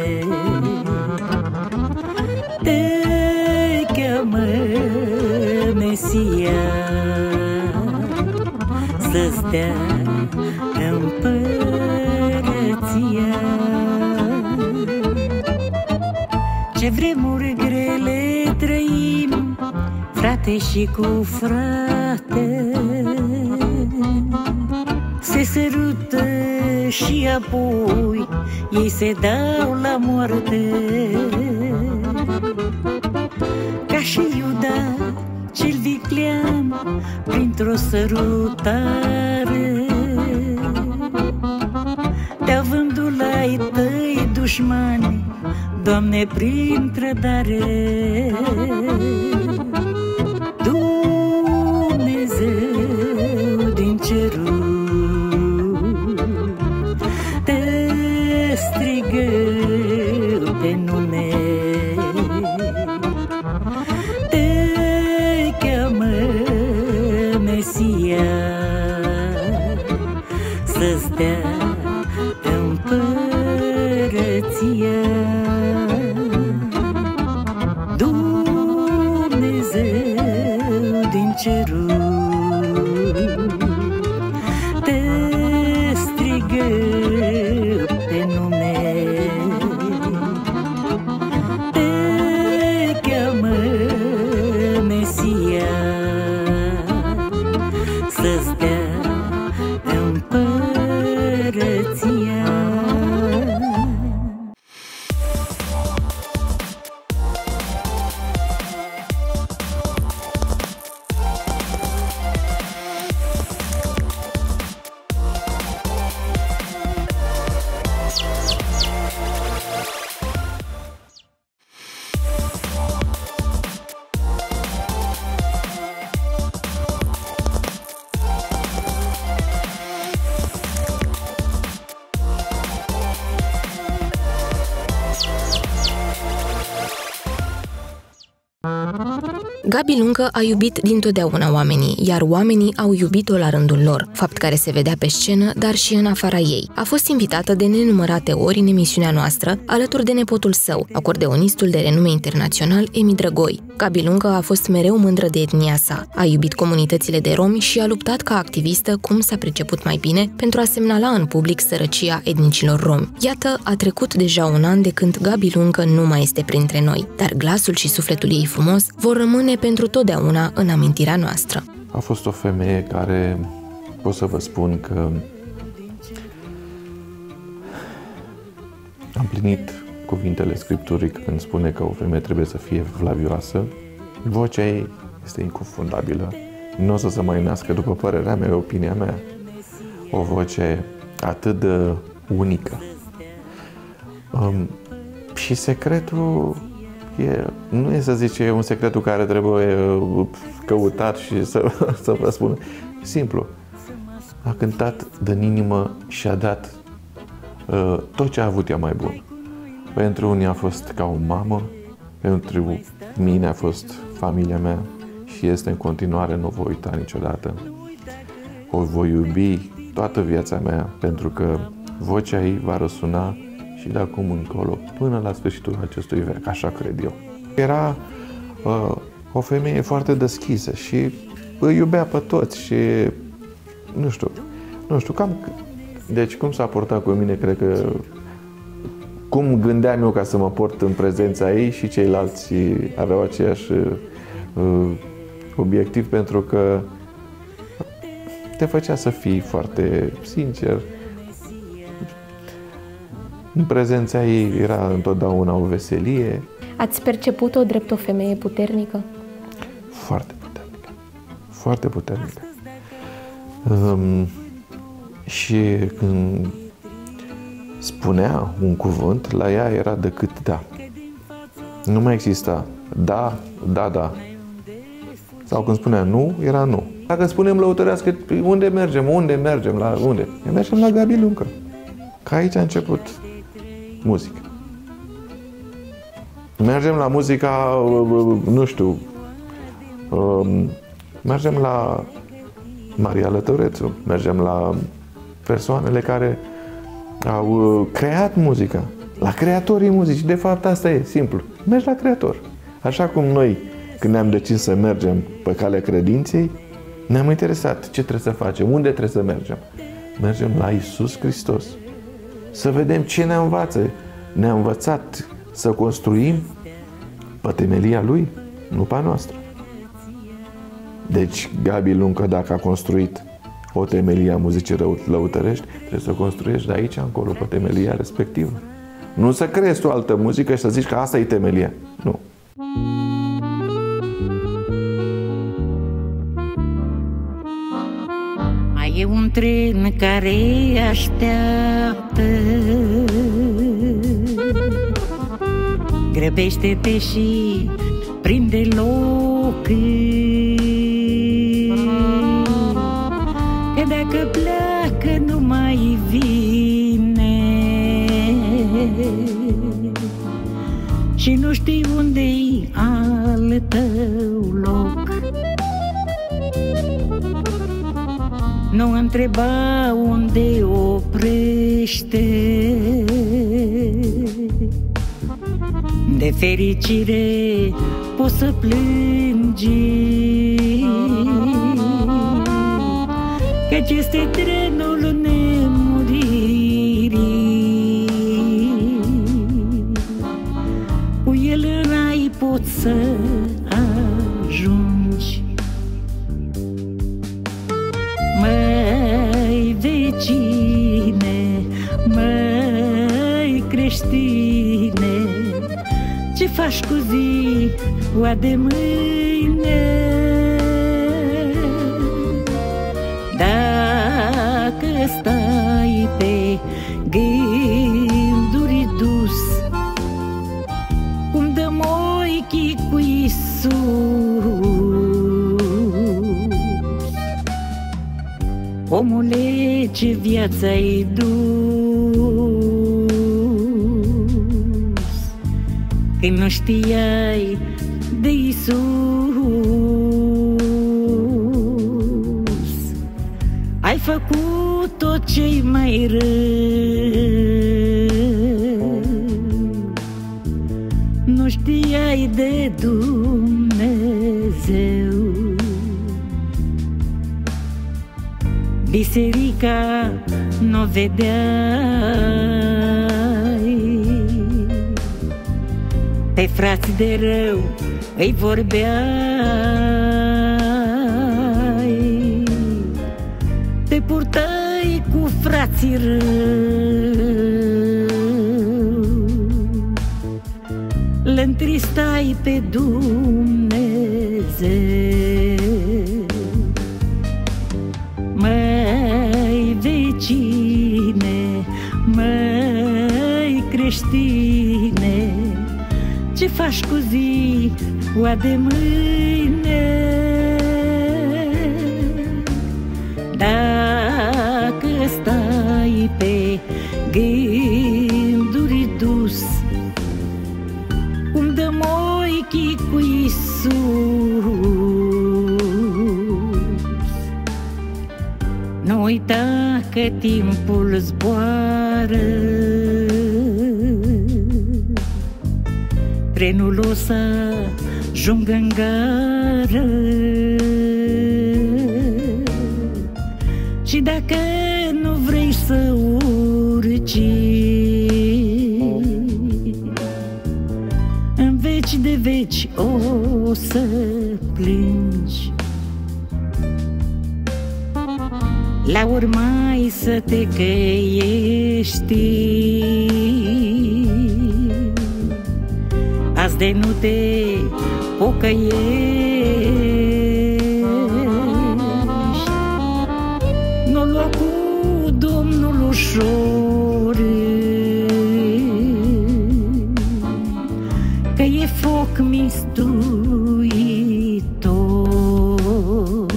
te cheamă Mesia să stea împărăția. Ce vremuri grele trăim, frate și cu frate, se sărută și apoi ei se dau la moarte. Ca și Iuda cel viclean, printr-o sărutare, te-a vândut la ai tăi dușmani, Doamne, prin trădare. Dumnezeu din cerul te strigă pe nume, te cheamă Mesia să stea împărăția. Dumnezeu din cerul te strigă pe nume, te cheamă Mesia să stea împărăția. Gabi Luncă a iubit dintotdeauna oamenii, iar oamenii au iubit-o la rândul lor, fapt care se vedea pe scenă, dar și în afara ei. A fost invitată de nenumărate ori în emisiunea noastră, alături de nepotul său, acordeonistul de renume internațional Emi Drăgoi. Gabi Luncă a fost mereu mândră de etnia sa, a iubit comunitățile de romi și a luptat ca activistă cum s-a priceput mai bine pentru a semnala în public sărăcia etnicilor romi. Iată, a trecut deja un an de când Gabi Luncă nu mai este printre noi, dar glasul și sufletul ei frumos vor rămâne pentru totdeauna în amintirea noastră. A fost o femeie care, pot să vă spun că am plinit cuvintele Scripturii când spune că o femeie trebuie să fie vlavioasă. Vocea ei este inconfundabilă. Nu o să se mai nască, după părerea mea, opinia mea, o voce atât de unică. Um, și secretul E, nu e să zice un secretul care trebuie căutat și să, să vă spun. Simplu. A cântat din inimă și a dat uh, tot ce a avut ea mai bun. Pentru unii a fost ca o mamă, pentru mine a fost familia mea și este în continuare, nu o voi uita niciodată. O voi iubi toată viața mea pentru că vocea ei va răsuna și de acum încolo, până la sfârșitul acestui veac, așa cred eu. Era uh, o femeie foarte deschisă și îi iubea pe toți și, nu știu, nu știu, cam, deci cum s-a portat cu mine, cred că, cum gândeam eu ca să mă port în prezența ei și ceilalți aveau aceeași uh, obiectiv, pentru că te făcea să fii foarte sincer. În prezența ei era întotdeauna o veselie. Ați perceput-o drept o femeie puternică? Foarte puternică. Foarte puternică. Um, și când spunea un cuvânt, la ea era decât da. Nu mai exista da, da, da. Sau când spunea nu, era nu. Dacă spunem lăutărească, unde mergem? Unde mergem? La unde? Mergem la Gabi Luncă. Că aici a început muzică. Mergem la muzica, nu știu, mergem la Maria Lătărețu, mergem la persoanele care au uh, creat muzica, la creatorii muzicii. De fapt, asta e simplu. Mergi la creator. Așa cum noi, când ne-am decis să mergem pe calea credinței, ne-am interesat ce trebuie să facem, unde trebuie să mergem. Mergem la Iisus Hristos. Să vedem ce ne învață. Ne-a învățat să construim pe temelia Lui, nu pe a noastră. Deci, Gabi Luncă, dacă a construit o temelie a muzicii lăutărești, trebuie să o construiești de aici încolo, pe temelia respectivă. Nu să creezi tu altă muzică și să zici că asta e temelia. Nu. Mai e un tren care așteaptă, grăbește-te și prinde loc, că dacă pleacă nu mai vine și nu știi unde-i al tău loc. Nu întreba unde oprește, de fericire poți să plângi, căci este trenul nemuririi. Cu el în rai poți să ajungi. Măi vecine, măi creștine, ce faci cu ziua de mâine? Dacă stai pe gânduri dus, cum dăm ochii cu Iisus, omule, ce viață ai dus, când nu știai de Iisus. Ai făcut tot ce-i mai rău, nu știai de Dumnezeu. Biserica n-o vedeai, pe frați de rău îi vorbeai, te purtai cu frații rău, le-ntristai pe Dumnezeu. Măi vecine, măi creștine, ce faci cu ziua de mâine? Dacă stai pe gânduri dus, cum dăm ochii cu Iisus, nu uita că timpul zboară, trenul o să ajungă în gară, și dacă nu vrei să urci, în veci de veci o să plângi. La urmai să te căiești, azi de nu te pocăiești, nu lua cu Domnul ușor, că e foc mistuitor.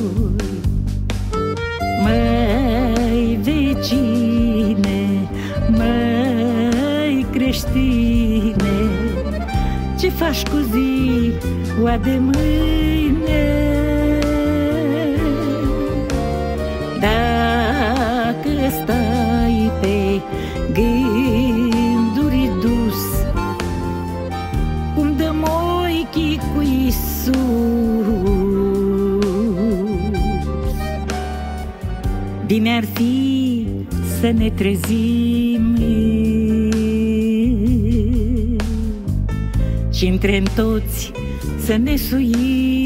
Măi vecine, măi creștine, ce faci cu ziua de mâine? Dacă stai pe pe gânduri dus, cum dăm ochii cu Iisus. Bine ar fi să ne trezim și între toți să ne suim.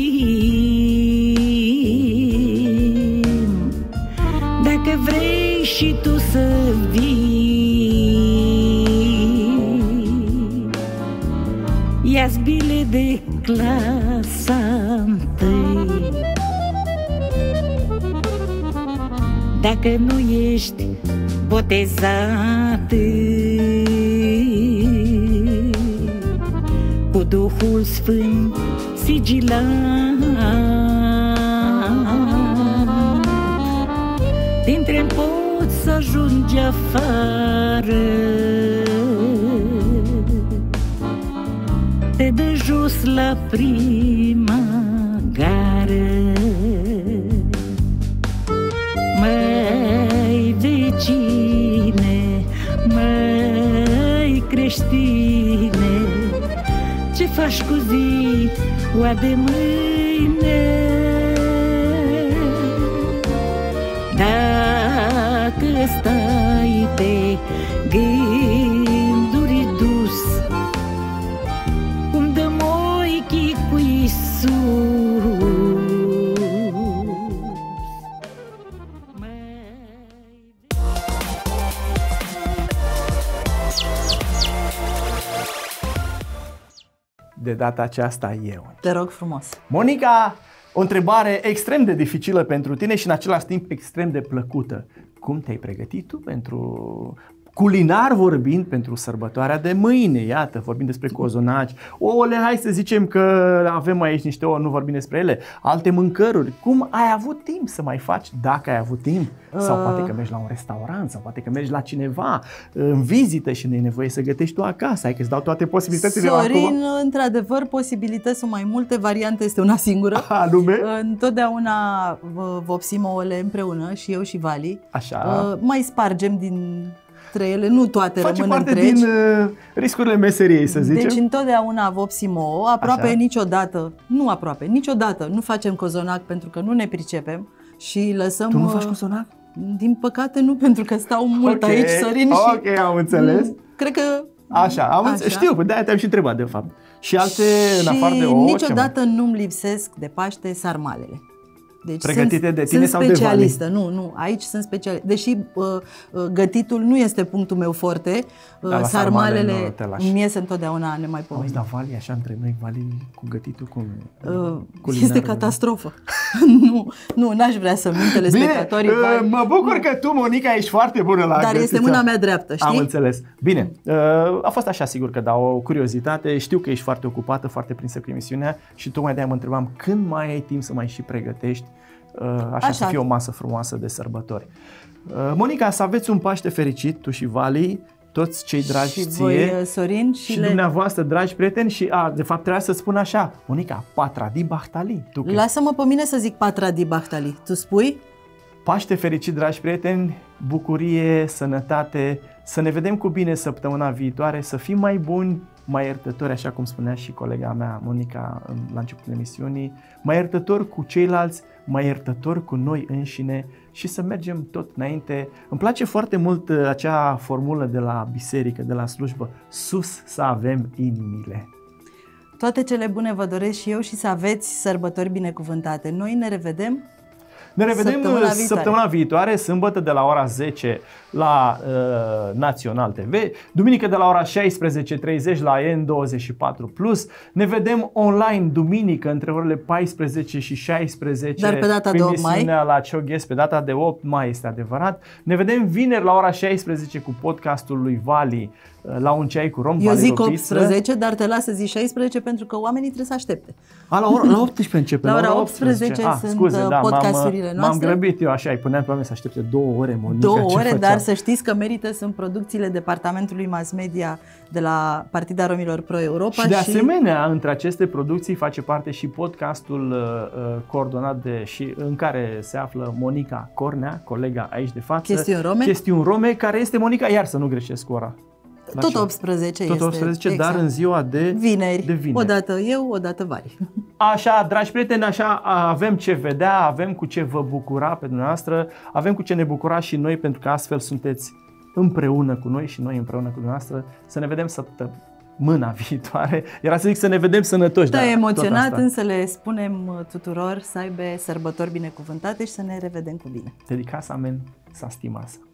Dacă vrei și tu să vii, ia-ți bile de clasa întâi. Dacă nu ești botezat cu Duhul Sfânt sigilat, dintre poți să ajungi afară, te dă jos la prima gară. Măi vecine, măi creștine, ce faci cu ziua de mâine? Dacă stai pe gânduri dus, cum dăm ochii cu Iisus. De data aceasta eu. Te rog frumos. Monica, o întrebare extrem de dificilă pentru tine și în același timp extrem de plăcută. Cum te-ai pregătit tu pentru, culinar vorbind, pentru sărbătoarea de mâine? Iată, vorbim despre cozonaci, ouăle, hai să zicem că avem aici niște ouă, nu vorbim despre ele, alte mâncăruri. Cum ai avut timp să mai faci, dacă ai avut timp? Sau uh... poate că mergi la un restaurant, sau poate că mergi la cineva în vizită și nu e nevoie să gătești tu acasă, hai că îți dau toate posibilitățile. Sorin, acum. într-adevăr, posibilități sunt mai multe, variante este una singură. Anume? Întotdeauna vopsim ouăle împreună, și eu și Vali. Așa. Mai spargem din între ele, nu toate face rămân parte întregi. din uh, riscurile meseriei, să zicem. Deci întotdeauna vopsim ouă, aproape Așa. niciodată, nu aproape, niciodată nu facem cozonac pentru că nu ne pricepem și lăsăm... Tu nu faci cozonac? Din păcate nu, pentru că stau mult okay. aici, Sorin, Ok, și... am înțeles. Cred că... Așa, am Așa. înțeles. Știu, de-aia te-am și întrebat, de fapt. Și alte, și în afară de ouă, niciodată nu-mi lipsesc de Paște sarmalele. Deci pregătite sunt, de tine sunt sau de Vali? specialistă, nu, nu, aici sunt specialistă. Deși uh, uh, gătitul nu este punctul meu forte, uh, da, sarmalele sarmale, îmi iese întotdeauna nemaipomenit. Auzi, dar Vali, așa între noi, Vali cu gătitul, cum uh, este catastrofă. nu, nu, n-aș vrea să mint telespectatorii. Bine, uh, mă bucur că tu, Monica, ești foarte bună la Dar gătiță. este mâna mea dreaptă, știi? Am înțeles. Bine, uh, a fost așa, sigur că da, o curiozitate. Știu că ești foarte ocupată, foarte prinsă cu emisiunea și tocmai de-aia mă întrebam când mai ai timp să mai și pregătești Așa, așa să fie o masă frumoasă de sărbători. Monica, să aveți un Paște fericit, tu și Vali, toți cei dragi și ție, voi, Sorin, și, și le... dumneavoastră, dragi prieteni. Și a, de fapt trebuia să spun așa, Monica, Patra di Bahtali. Lasă-mă pe mine să zic Patra di Bahtali. Tu spui? Paște fericit, dragi prieteni, bucurie, sănătate, să ne vedem cu bine săptămâna viitoare, să fim mai buni, mai iertători, așa cum spunea și colega mea, Monica, la începutul emisiunii, mai iertători cu ceilalți, mai iertători cu noi înșine și să mergem tot înainte. Îmi place foarte mult acea formulă de la biserică, de la slujbă, sus să avem inimile. Toate cele bune vă doresc și eu și să aveți sărbători binecuvântate. Noi ne revedem Ne revedem săptămâna viitoare, săptămâna viitoare sâmbătă de la ora zece la uh, Național T V, duminică de la ora șaisprezece și treizeci la N douăzeci și patru plus. Ne vedem online duminică între orele paisprezece și șaisprezece. Dar pe data de opt mai. La Cioghes, pe data de opt mai, este adevărat. Ne vedem vineri la ora șaisprezece cu podcastul lui Vali la un ceai cu rom. Eu zic Valero optsprezece, Pistră. dar te las să zici șaisprezece pentru că oamenii trebuie să aștepte. A, la, ora, la optsprezece începe. La ora optsprezece ah, sunt scuze, da, podcasturile m-am, noastre. M-am grăbit eu așa, îi puneam pe oameni să aștepte două ore, Monica. Două ore, făceam? dar să știți că merită, sunt producțiile Departamentului Mass Media de la Partida Romilor Pro Europa. Și de și... asemenea, între aceste producții face parte și podcastul uh, coordonat de și în care se află Monica Cornea, colega aici de față. Chestiuni Rome. Chestiuni Rome, care este Monica, iar să nu greșesc cu ora. La Tot ce? optsprezece Tot este. optsprezece, exact. dar în ziua de vineri. de vineri. Odată eu, odată Vari. Așa, dragi prieteni, așa avem ce vedea, avem cu ce vă bucura pe dumneavoastră, avem cu ce ne bucura și noi, pentru că astfel sunteți împreună cu noi și noi împreună cu dumneavoastră. Să ne vedem săptămâna viitoare. Era să zic să ne vedem sănătoși. Da, emoționat, tot însă le spunem tuturor să aibă sărbători binecuvântate și să ne revedem cu bine. Dedicasa, amen, să stimați.